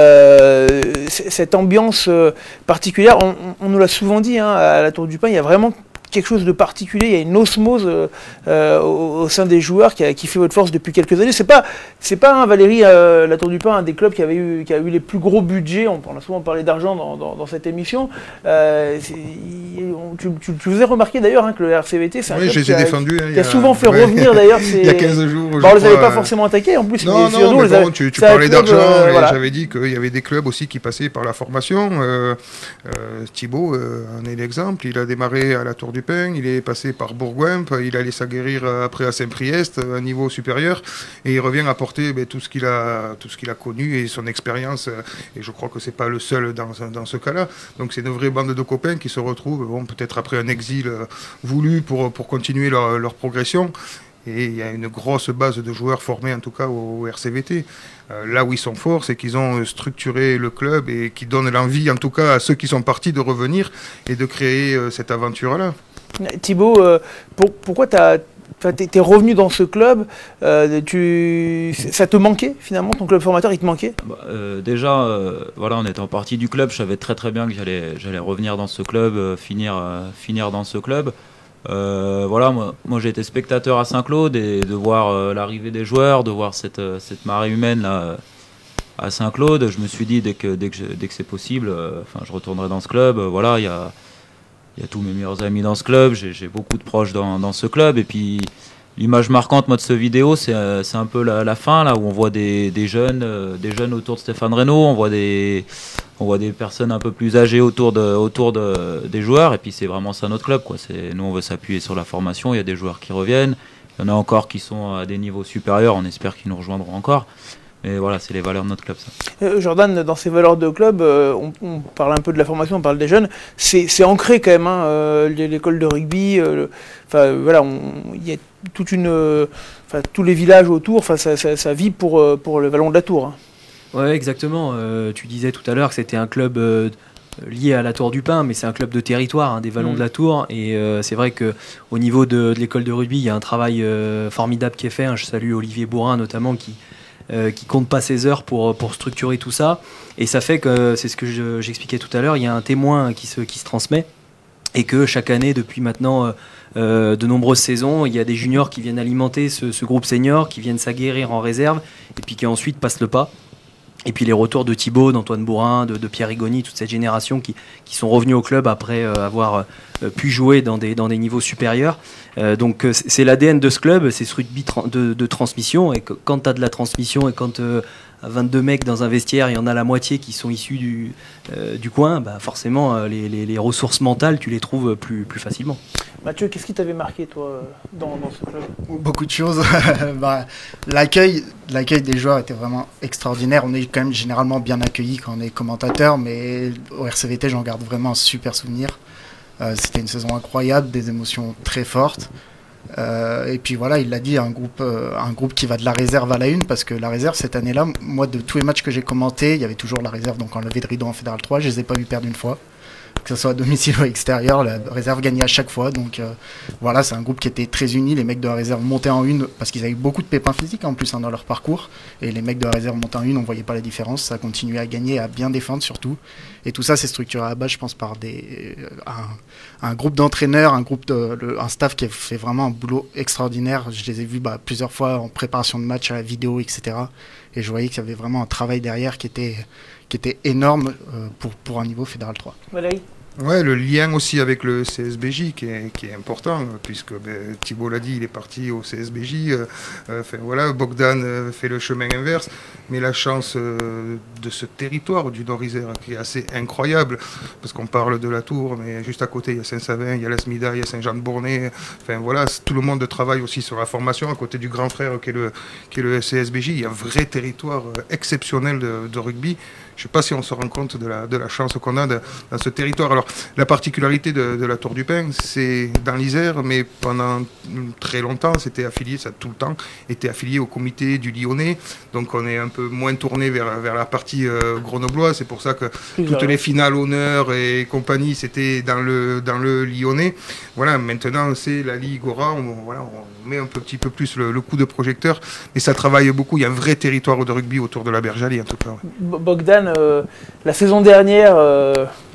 Euh, cette ambiance euh, particulière, on, on nous l'a souvent dit, hein, à la Tour du Pin, il y a vraiment quelque chose de particulier, il y a une osmose euh, euh, au, au sein des joueurs qui, a, qui fait votre force depuis quelques années. C'est pas, c'est pas hein, Valérie, euh, la Tour du Pin, un des clubs qui avait eu, qui a eu les plus gros budgets. On, on a souvent parlé d'argent dans, dans, dans cette émission. Euh, on, tu, tu, tu vous avez remarqué d'ailleurs hein, que le R C V T, c'est un oui, club je les qui, ai a, défendus, hein, qui a, a souvent fait ouais. revenir d'ailleurs. Ces... Il y a quinze jours. Bon, on les avait crois, pas forcément attaqués en plus. Non, mais non, nous, mais les bon, avait, tu, tu un parlais club, d'argent euh, et voilà. j'avais dit qu'il y avait des clubs aussi qui passaient par la formation. Euh, euh, Thibaut euh, en est l'exemple. Il a démarré à la Tour du Pin, il est passé par Bourgoin, il allait s'aguerrir après à Saint-Priest, à un niveau supérieur, et il revient apporter ben, tout ce qu'il a, tout ce qu'il a connu et son expérience. Et je crois que c'est pas le seul dans, dans ce cas-là. Donc c'est une vraie bande de copains qui se retrouvent, bon, peut-être après un exil voulu pour, pour continuer leur, leur progression. Et il y a une grosse base de joueurs formés en tout cas au R C V T. Euh, là où ils sont forts, c'est qu'ils ont structuré le club et qui donnent l'envie en tout cas à ceux qui sont partis de revenir et de créer euh, cette aventure-là. Thibaut, euh, pour, pourquoi tu es revenu dans ce club euh, tu, ça te manquait finalement, ton club formateur, il te manquait bah, euh, Déjà, euh, voilà, en étant parti du club, je savais très très bien que j'allais, j'allais revenir dans ce club, euh, finir, euh, finir dans ce club. Euh, voilà, moi, moi j'ai été spectateur à Saint-Claude et de voir euh, l'arrivée des joueurs, de voir cette, euh, cette marée humaine là, à Saint-Claude, je me suis dit dès que, dès que, je, dès que c'est possible, euh, je retournerai dans ce club. Euh, voilà, il y a, y a tous mes meilleurs amis dans ce club, j'ai, j'ai beaucoup de proches dans, dans ce club. Et puis l'image marquante moi, de ce vidéo, c'est, euh, c'est un peu la, la fin là, où on voit des, des, jeunes, euh, des jeunes autour de Stéphane Reynaud, on voit des... On voit des personnes un peu plus âgées autour, de, autour de, des joueurs, et puis c'est vraiment ça notre club, quoi. C'est, nous, on veut s'appuyer sur la formation, il y a des joueurs qui reviennent, il y en a encore qui sont à des niveaux supérieurs, on espère qu'ils nous rejoindront encore. Et voilà, c'est les valeurs de notre club, ça. Euh, Jordan, dans ces valeurs de club, euh, on, on parle un peu de la formation, on parle des jeunes, c'est c'est ancré quand même, hein, euh, l'école de rugby, euh, enfin voilà, il y a toute une, enfin tous les villages autour, enfin ça, ça, ça vit pour, pour le Vallon de la Tour. Hein. Ouais, exactement. Euh, tu disais tout à l'heure que c'était un club euh, lié à la Tour du Pin, mais c'est un club de territoire, hein, des Vallons mmh. de la Tour. Et euh, c'est vrai qu'au niveau de, de l'école de rugby, il y a un travail euh, formidable qui est fait. Hein. Je salue Olivier Bourrin notamment qui Euh, qui compte pas ses heures pour, pour structurer tout ça. Et ça fait que, c'est ce que je, j'expliquais tout à l'heure, il y a un témoin qui se, qui se transmet et que chaque année, depuis maintenant euh, de nombreuses saisons, il y a des juniors qui viennent alimenter ce, ce groupe senior, qui viennent s'aguerrir en réserve et puis qui ensuite passent le pas. Et puis les retours de Thibaut, d'Antoine Bourrin, de, de Pierre Rigoni, toute cette génération qui, qui sont revenus au club après euh, avoir euh, pu jouer dans des, dans des niveaux supérieurs. Euh, donc euh, c'est l'A D N de ce club, c'est ce rugby tra de, de transmission. Et que, quand tu as de la transmission et quand euh, à vingt-deux mecs dans un vestiaire, il y en a la moitié qui sont issus du, euh, du coin, bah forcément euh, les, les, les ressources mentales, tu les trouves plus, plus facilement. Mathieu, qu'est-ce qui t'avait marqué toi dans, dans ce club? Beaucoup de choses. bah, l'accueil, l'accueil des joueurs était vraiment extraordinaire. On est quand même généralement bien accueillis quand on est commentateur, mais au R C V T, j'en garde vraiment un super souvenir. Euh, C'était une saison incroyable, des émotions très fortes. Euh, et puis voilà, il l'a dit, un groupe, euh, un groupe qui va de la réserve à la une, parce que la réserve cette année-là, moi de tous les matchs que j'ai commentés, il y avait toujours la réserve, donc en levée de rideau en Fédéral trois, je les ai pas vus perdre une fois, que ce soit à domicile ou à extérieur, la réserve gagnait à chaque fois, donc euh, voilà, c'est un groupe qui était très uni, les mecs de la réserve montaient en une, parce qu'ils avaient beaucoup de pépins physiques en plus hein, dans leur parcours, et les mecs de la réserve montaient en une, on voyait pas la différence, ça continuait à gagner, à bien défendre surtout, et tout ça c'est structuré à la base, je pense, par des, un, un groupe d'entraîneurs, un groupe de, le, un staff qui a fait vraiment un boulot extraordinaire, je les ai vus bah, plusieurs fois en préparation de match, à la vidéo, et cetera, et je voyais qu'il y avait vraiment un travail derrière qui était, qui était énorme euh, pour, pour un niveau Fédéral trois. Valérie? Ouais, le lien aussi avec le C S B J qui est, qui est important, puisque ben, Thibaut l'a dit, il est parti au C S B J. Euh, euh, voilà, Bogdan euh, fait le chemin inverse, mais la chance euh, de ce territoire du Nord-Isère qui est assez incroyable, parce qu'on parle de la Tour, mais juste à côté il y a Saint-Savin, il y a l'Asmida, il y a Saint-Jean-de-Bournay. Enfin voilà, tout le monde travaille aussi sur la formation à côté du grand frère qui est le, qui est le C S B J. Il y a un vrai territoire exceptionnel de, de rugby. Je ne sais pas si on se rend compte de la, de la chance qu'on a de, dans ce territoire. Alors, la particularité de, de la Tour du Pin, c'est dans l'Isère, mais pendant très longtemps, c'était affilié, ça tout le temps, était affilié au comité du Lyonnais. Donc, on est un peu moins tourné vers, vers la partie euh, grenobloise. C'est pour ça que toutes les finales honneur et compagnie, c'était dans le, dans le Lyonnais. Voilà, maintenant, c'est la Ligue Aura. On, voilà, on met un peu, petit peu plus le, le coup de projecteur. Mais ça travaille beaucoup. Il y a un vrai territoire de rugby autour de la Bergalie, en tout cas. Ouais. Bogdan, Euh, la saison dernière, euh,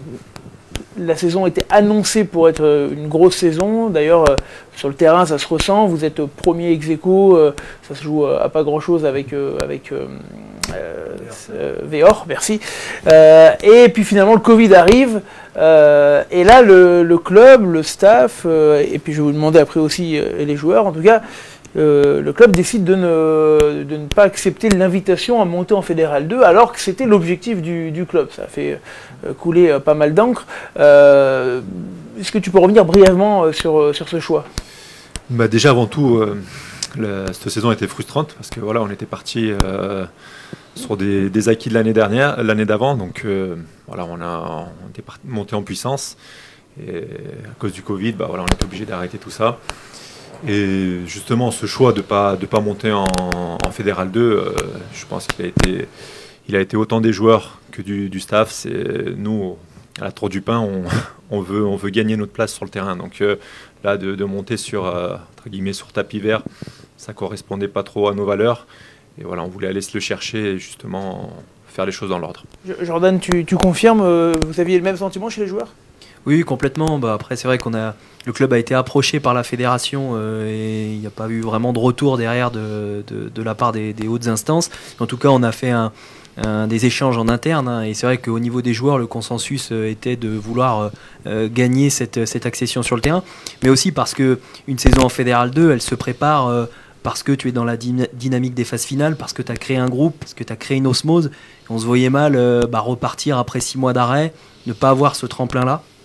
la saison était annoncée pour être une grosse saison. D'ailleurs, euh, sur le terrain, ça se ressent. Vous êtes premier ex-aequo, euh, ça se joue à pas grand-chose avec, euh, avec euh, euh, Véor, merci. Euh, et puis finalement, le Covid arrive. Euh, et là, le, le club, le staff, euh, et puis je vais vous demander après aussi, euh, et les joueurs, en tout cas, Euh, le club décide de ne, de ne pas accepter l'invitation à monter en Fédéral deux, alors que c'était l'objectif du, du club. Ça a fait euh, couler euh, pas mal d'encre. Euh, Est-ce que tu peux revenir brièvement euh, sur, sur ce choix? Bah déjà, avant tout, euh, la, cette saison était frustrante, parce que voilà, on était parti euh, sur des, des acquis de l'année dernière, l'année d'avant, donc euh, voilà, on, a, on était monté en puissance, et à cause du Covid, bah, voilà, on était obligé d'arrêter tout ça. Et justement, ce choix de ne pas, de pas monter en, en Fédéral deux, euh, je pense qu'il a été, il a été autant des joueurs que du, du staff. Nous, à la Tour du Pin, on, on, veut, on veut gagner notre place sur le terrain. Donc euh, là, de, de monter sur, euh, entre guillemets, sur tapis vert, ça ne correspondait pas trop à nos valeurs. Et voilà, on voulait aller se le chercher et justement faire les choses dans l'ordre. Jordan, tu, tu confirmes, euh, vous aviez le même sentiment chez les joueurs? Oui, complètement. Bah, après, c'est vrai qu'on a le club a été approché par la fédération euh, et il n'y a pas eu vraiment de retour derrière de, de, de la part des, des hautes instances. En tout cas, on a fait un, un, des échanges en interne hein, et c'est vrai qu'au niveau des joueurs, le consensus euh, était de vouloir euh, gagner cette, cette accession sur le terrain, mais aussi parce qu'une saison en Fédéral deux, elle se prépare euh, parce que tu es dans la dynamique des phases finales, parce que tu as créé un groupe, parce que tu as créé une osmose. On se voyait mal euh, bah, repartir après six mois d'arrêt, ne pas avoir ce tremplin-là.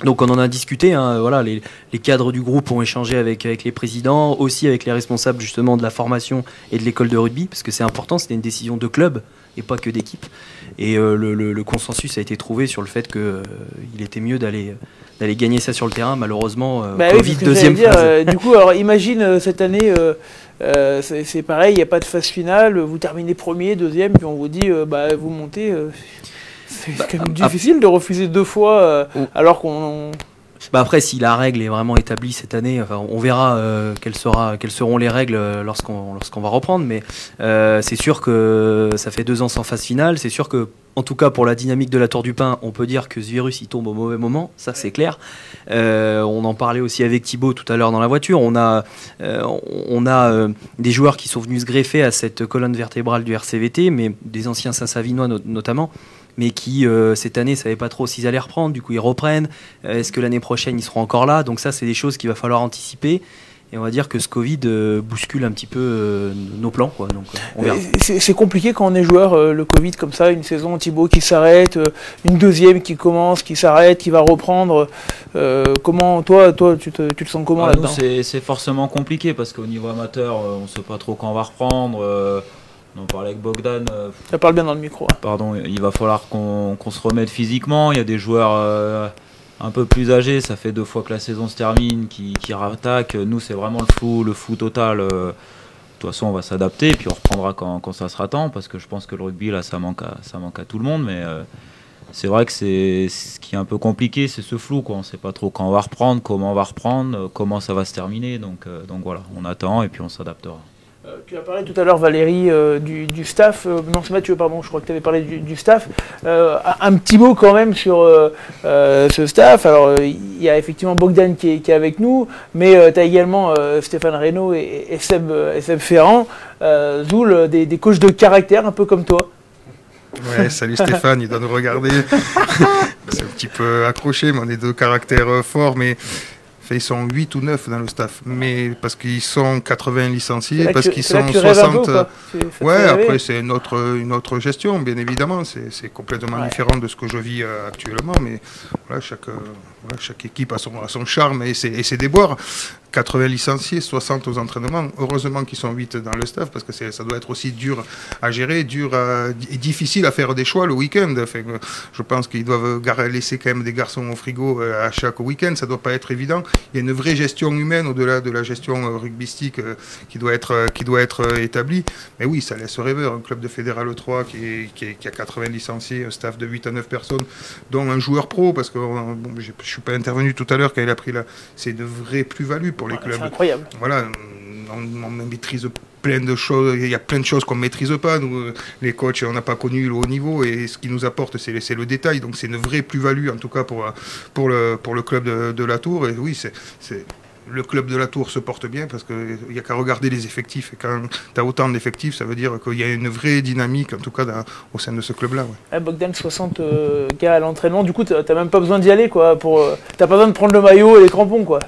Donc on en a discuté, hein, voilà, les, les cadres du groupe ont échangé avec, avec les présidents, aussi avec les responsables justement de la formation et de l'école de rugby, parce que c'est important, c'était une décision de club et pas que d'équipe. Et euh, le, le, le consensus a été trouvé sur le fait qu'il euh, était mieux d'aller d'aller gagner ça sur le terrain. Malheureusement, euh, bah Covid, oui, deuxième dire, phase. euh, du coup, alors imagine euh, cette année, euh, euh, c'est c'est pareil, il n'y a pas de phase finale, vous terminez premier, deuxième, puis on vous dit, euh, bah vous montez. Euh, c'est Bah, quand même ah, difficile de refuser deux fois, euh, oh. alors qu'on... Bah après, si la règle est vraiment établie cette année, enfin, on verra euh, quelles, sera, quelles seront les règles lorsqu'on lorsqu'on va reprendre. Mais euh, c'est sûr que ça fait deux ans sans phase finale. C'est sûr que, en tout cas pour la dynamique de la Tour du Pin, on peut dire que ce virus il tombe au mauvais moment. Ça c'est clair. Euh, on en parlait aussi avec Thibaut tout à l'heure dans la voiture. On a, euh, on a euh, des joueurs qui sont venus se greffer à cette colonne vertébrale du R C V T, mais des anciens Saint-Savinois no- notamment. mais qui euh, cette année ne savaient pas trop s'ils allaient reprendre, du coup ils reprennent. Euh, Est-ce que l'année prochaine ils seront encore là? Donc ça c'est des choses qu'il va falloir anticiper. Et on va dire que ce Covid euh, bouscule un petit peu euh, nos plans, quoi. Donc, euh, on verra. C'est c'est compliqué quand on est joueur, euh, le Covid comme ça, une saison Thibaut qui s'arrête, euh, une deuxième qui commence, qui s'arrête, qui va reprendre. Euh, comment toi, toi, tu te, tu te sens comment Ah, là-dedans? nous, c'est forcément compliqué parce qu'au niveau amateur, euh, on ne sait pas trop quand on va reprendre. Euh, on en parlait avec Bogdan. Euh, Ça parle bien dans le micro. Hein. Pardon, il va falloir qu'on qu'on se remette physiquement. Il y a des joueurs euh, un peu plus âgés, ça fait deux fois que la saison se termine, qui, qui rattaquent. Nous, c'est vraiment le flou, le flou total. Euh, de toute façon, on va s'adapter et puis on reprendra quand, quand ça sera temps, parce que je pense que le rugby, là, ça manque à, ça manque à tout le monde. Mais euh, c'est vrai que c'est ce qui est un peu compliqué, c'est ce flou, quoi. On ne sait pas trop quand on va reprendre, comment on va reprendre, comment ça va se terminer. Donc, euh, donc voilà, on attend et puis on s'adaptera. Euh, tu as parlé tout à l'heure, Valérie, euh, du, du staff. Euh, non, c'est Mathieu, pardon, je crois que tu avais parlé du, du staff. Euh, un petit mot quand même sur euh, euh, ce staff. Alors, il euh, y a effectivement Bogdan qui est, qui est avec nous, mais euh, tu as également euh, Stéphane Reynaud et, et, Seb, et Seb Ferrand. Euh, Zoul, des, des coachs de caractère, un peu comme toi. Ouais, salut Stéphane, il doit nous regarder. C'est un petit peu accroché, mais on est deux caractères forts, mais... Ils sont huit ou neuf dans le staff, mais parce qu'ils sont quatre-vingts licenciés, parce qu'ils sont soixante. Ouais, après c'est une autre, une autre gestion, bien évidemment, c'est complètement ouais. différent de ce que je vis euh, actuellement, mais voilà, chaque, euh, voilà, chaque équipe a son, a son charme et ses, et ses déboires. quatre-vingts licenciés, soixante aux entraînements. Heureusement qu'ils sont huit dans le staff, parce que ça doit être aussi dur à gérer, dur à, et difficile à faire des choix le week-end. Enfin, je pense qu'ils doivent laisser quand même des garçons au frigo à chaque week-end, ça ne doit pas être évident. Il y a une vraie gestion humaine au-delà de la gestion rugbystique qui doit être, qui doit être établie. Mais oui, ça laisse rêveur. Un club de Fédéral trois qui, est, qui, est, qui a quatre-vingts licenciés, un staff de huit à neuf personnes, dont un joueur pro, parce que bon, je ne suis pas intervenu tout à l'heure quand il a pris là. C'est de vraies plus-values pour les clubs. C'est incroyable. Voilà, on, on maîtrise plein de choses, il y a plein de choses qu'on ne maîtrise pas. Nous, les coachs, on n'a pas connu le haut niveau et ce qui nous apporte, c'est le détail. Donc c'est une vraie plus-value, en tout cas pour, pour, le, pour le club de, de la Tour. Et oui, c'est... Le club de la Tour se porte bien parce qu'il n'y a qu'à regarder les effectifs. Et quand tu as autant d'effectifs, ça veut dire qu'il y a une vraie dynamique, en tout cas dans, au sein de ce club-là. Ouais. Ah, Bogdan, soixante euh, gars à l'entraînement, du coup, tu n'as même pas besoin d'y aller. Tu n'as euh, pas besoin de prendre le maillot et les crampons, quoi.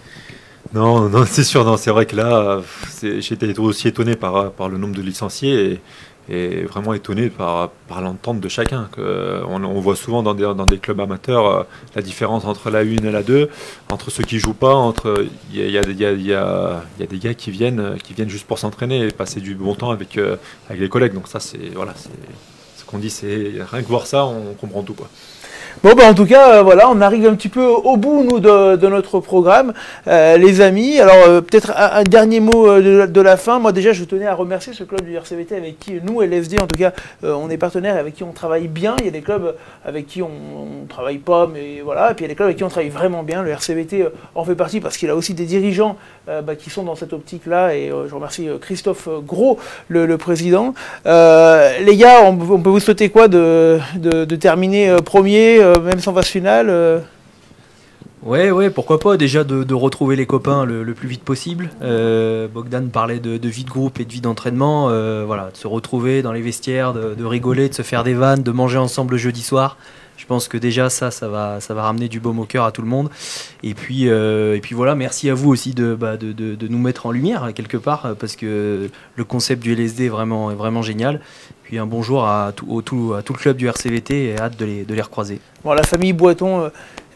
Non, non, c'est sûr. Non, c'est vrai que là, j'étais aussi étonné par, par le nombre de licenciés et, et vraiment étonné par, par l'entente de chacun. Que on, on voit souvent dans des, dans des clubs amateurs euh, la différence entre la une et la deux, entre ceux qui jouent pas, entre il y a, y, a, y, a, y, a, y a des gars qui viennent, qui viennent juste pour s'entraîner et passer du bon temps avec, euh, avec les collègues. Donc ça, c'est voilà, c'est ce qu'on dit, c'est rien que voir ça, on comprend tout, quoi. Bon, bah, en tout cas, euh, voilà, on arrive un petit peu au bout, nous, de, de notre programme, euh, les amis. Alors, euh, peut-être un, un dernier mot euh, de, de la fin. Moi, déjà, je tenais à remercier ce club du R C V T avec qui, nous, L S D, en tout cas, euh, on est partenaires, avec qui on travaille bien. Il y a des clubs avec qui on ne travaille pas, mais voilà. Et puis, il y a des clubs avec qui on travaille vraiment bien. Le R C V T euh, en fait partie parce qu'il a aussi des dirigeants euh, bah, qui sont dans cette optique-là. Et euh, je remercie Christophe Gros, le, le président. Euh, les gars, on, on peut vous souhaiter quoi de, de, de terminer euh, premier euh, même sans phase finale euh... Ouais, ouais, pourquoi pas, déjà de, de retrouver les copains le, le plus vite possible. Euh, Bogdan parlait de, de vie de groupe et de vie d'entraînement, euh, voilà, de se retrouver dans les vestiaires, de, de rigoler, de se faire des vannes, de manger ensemble le jeudi soir. Je pense que déjà ça, ça va, ça va ramener du baume au cœur à tout le monde. Et puis, euh, et puis voilà, merci à vous aussi de, bah, de, de, de nous mettre en lumière quelque part, parce que le concept du L S D est vraiment, est vraiment génial. Puis un bonjour à tout, au, tout, à tout le club du R C V T et hâte de les, de les recroiser. Bon, la famille Boiton, euh,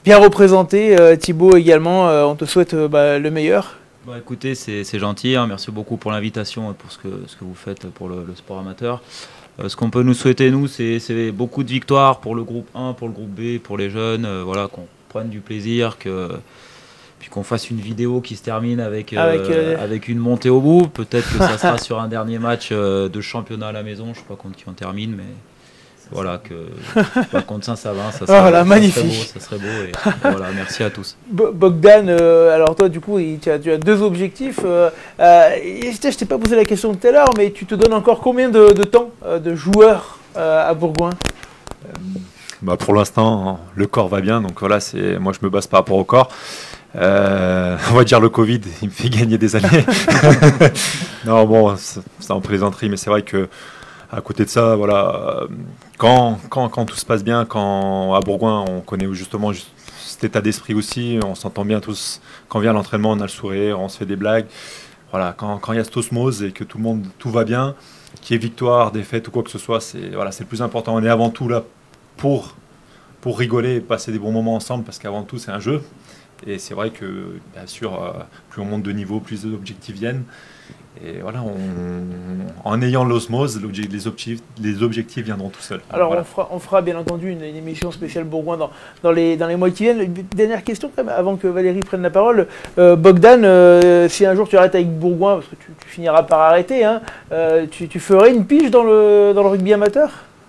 bien représenté. Euh, Thibaut également, euh, on te souhaite euh, bah, le meilleur. Bah, écoutez, c'est gentil, hein. Merci beaucoup pour l'invitation et pour ce que, ce que vous faites pour le, le sport amateur. Euh, ce qu'on peut nous souhaiter, nous, c'est beaucoup de victoires pour le groupe un, pour le groupe B, pour les jeunes, euh, voilà, qu'on prenne du plaisir, que, puis qu'on fasse une vidéo qui se termine avec, euh, avec, euh... avec une montée au bout. Peut-être que ça sera sur un dernier match euh, de championnat à la maison, je ne sais pas contre qui on termine, mais... Voilà, que bah, contre Saint-Savin, ça serait, voilà, ça magnifique. Serait beau, ça serait beau. Et, et voilà, merci à tous. Bogdan, euh, alors toi, du coup, tu as, tu as deux objectifs. Euh, euh, je t'ai pas posé la question tout à l'heure, mais tu te donnes encore combien de, de temps euh, de joueur euh, à Bourgoin? euh, bah, Pour l'instant, le corps va bien. Donc voilà, moi, je me base par rapport au corps. Euh, on va dire le Covid, il me fait gagner des années. Non, bon, c'est en plaisanterie, mais c'est vrai que à côté de ça, voilà, quand, quand, quand tout se passe bien, quand à Bourgoin, on connaît justement juste cet état d'esprit aussi, on s'entend bien tous. Quand vient l'entraînement, on a le sourire, on se fait des blagues. Voilà, quand, quand il y a cette osmose et que tout le monde, tout va bien, qu'il y ait victoire, défaite ou quoi que ce soit, c'est voilà, c'est le plus important. On est avant tout là pour, pour rigoler et passer des bons moments ensemble, parce qu'avant tout, c'est un jeu. Et c'est vrai que, bien sûr, plus on monte de niveau, plus les objectifs viennent. Et voilà, on, en ayant l'osmose, les objectifs, les objectifs viendront tout seuls. Alors voilà. on, fera, on fera bien entendu une, une émission spéciale Bourgoin dans, dans, les, dans les mois qui viennent. Une dernière question quand même, avant que Valérie prenne la parole. Euh, Bogdan, euh, si un jour tu arrêtes avec Bourgoin, parce que tu, tu finiras par arrêter, hein, euh, tu, tu ferais une pige dans le, dans le rugby amateur?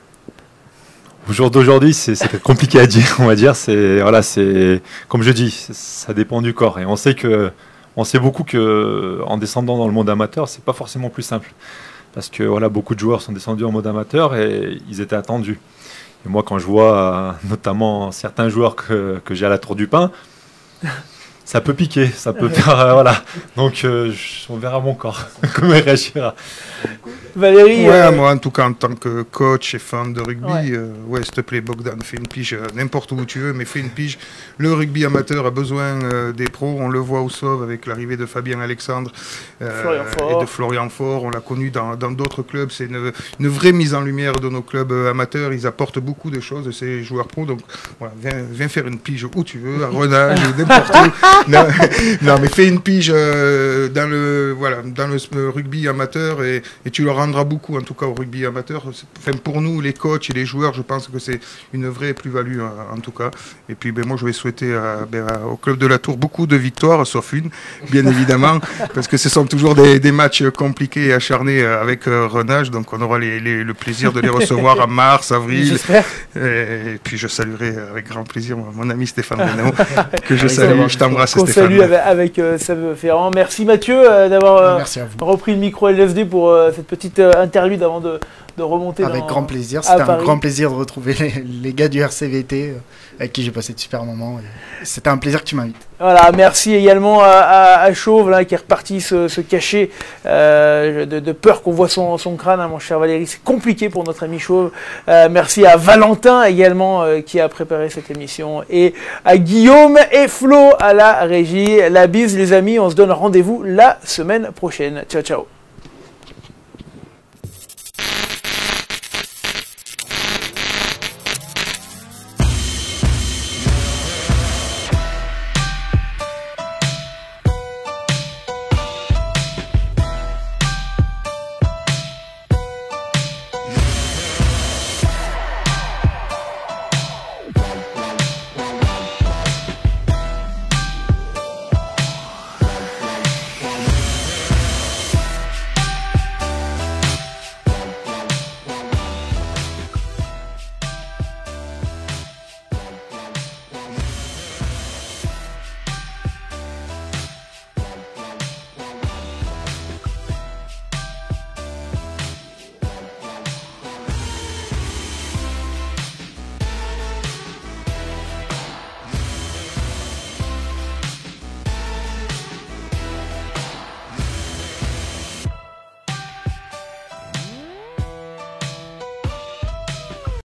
Au jour d'aujourd'hui, c'est compliqué à dire, on va dire. C'est voilà, c'est comme je dis, ça dépend du corps. Et on sait que On sait beaucoup qu'en descendant dans le monde amateur, c'est pas forcément plus simple. Parce que voilà, beaucoup de joueurs sont descendus en mode amateur et ils étaient attendus. Et moi, quand je vois notamment certains joueurs que, que j'ai à la Tour du Pin, ça peut piquer, ça peut faire... Euh, voilà. Donc, euh, je, on verra mon corps, comment il réagira. Valérie, ouais, euh... moi en tout cas en tant que coach et fan de rugby, ouais, euh, ouais s'il te plaît Bogdan, fais une pige euh, n'importe où tu veux, mais fais une pige. Le rugby amateur a besoin euh, des pros, on le voit au Sauve avec l'arrivée de Fabien Alexandre euh, et de Florian Faure, on l'a connu dans d'autres clubs, c'est une, une vraie mise en lumière de nos clubs euh, amateurs, ils apportent beaucoup de choses, ces joueurs pros, donc voilà, viens, viens faire une pige où tu veux, à Renage, n'importe où. Non, non, mais fais une pige euh, dans, le, voilà, dans le rugby amateur et, et tu leur rendra beaucoup, en tout cas au rugby amateur. Enfin, pour nous, les coachs et les joueurs, je pense que c'est une vraie plus-value en, en tout cas. Et puis ben, moi, je vais souhaiter à, ben, au Club de la Tour beaucoup de victoires, sauf une, bien évidemment, parce que ce sont toujours des, des matchs compliqués et acharnés avec euh, Renage, donc on aura les, les, le plaisir de les recevoir en mars, avril. Et, et puis je saluerai avec grand plaisir mon, mon ami Stéphane Renaud, que je salue, je t'embrasse Stéphane. Salut avec, avec euh, Seb Ferrand. Merci Mathieu euh, d'avoir euh, repris le micro L S D pour euh, cette petite euh, interlude avant de, de remonter. Avec dans, grand plaisir, c'était un grand plaisir de retrouver les, les gars du R C V T euh, avec qui j'ai passé de super moments. C'était un plaisir que tu m'invites. Voilà, merci également à, à, à Chauve là, qui est reparti se, se cacher euh, de, de peur qu'on voit son, son crâne, hein, mon cher Valérie. C'est compliqué pour notre ami Chauve. Euh, merci à Valentin également euh, qui a préparé cette émission et à Guillaume et Flo à la régie. La bise les amis, on se donne rendez-vous la semaine prochaine. Ciao ciao.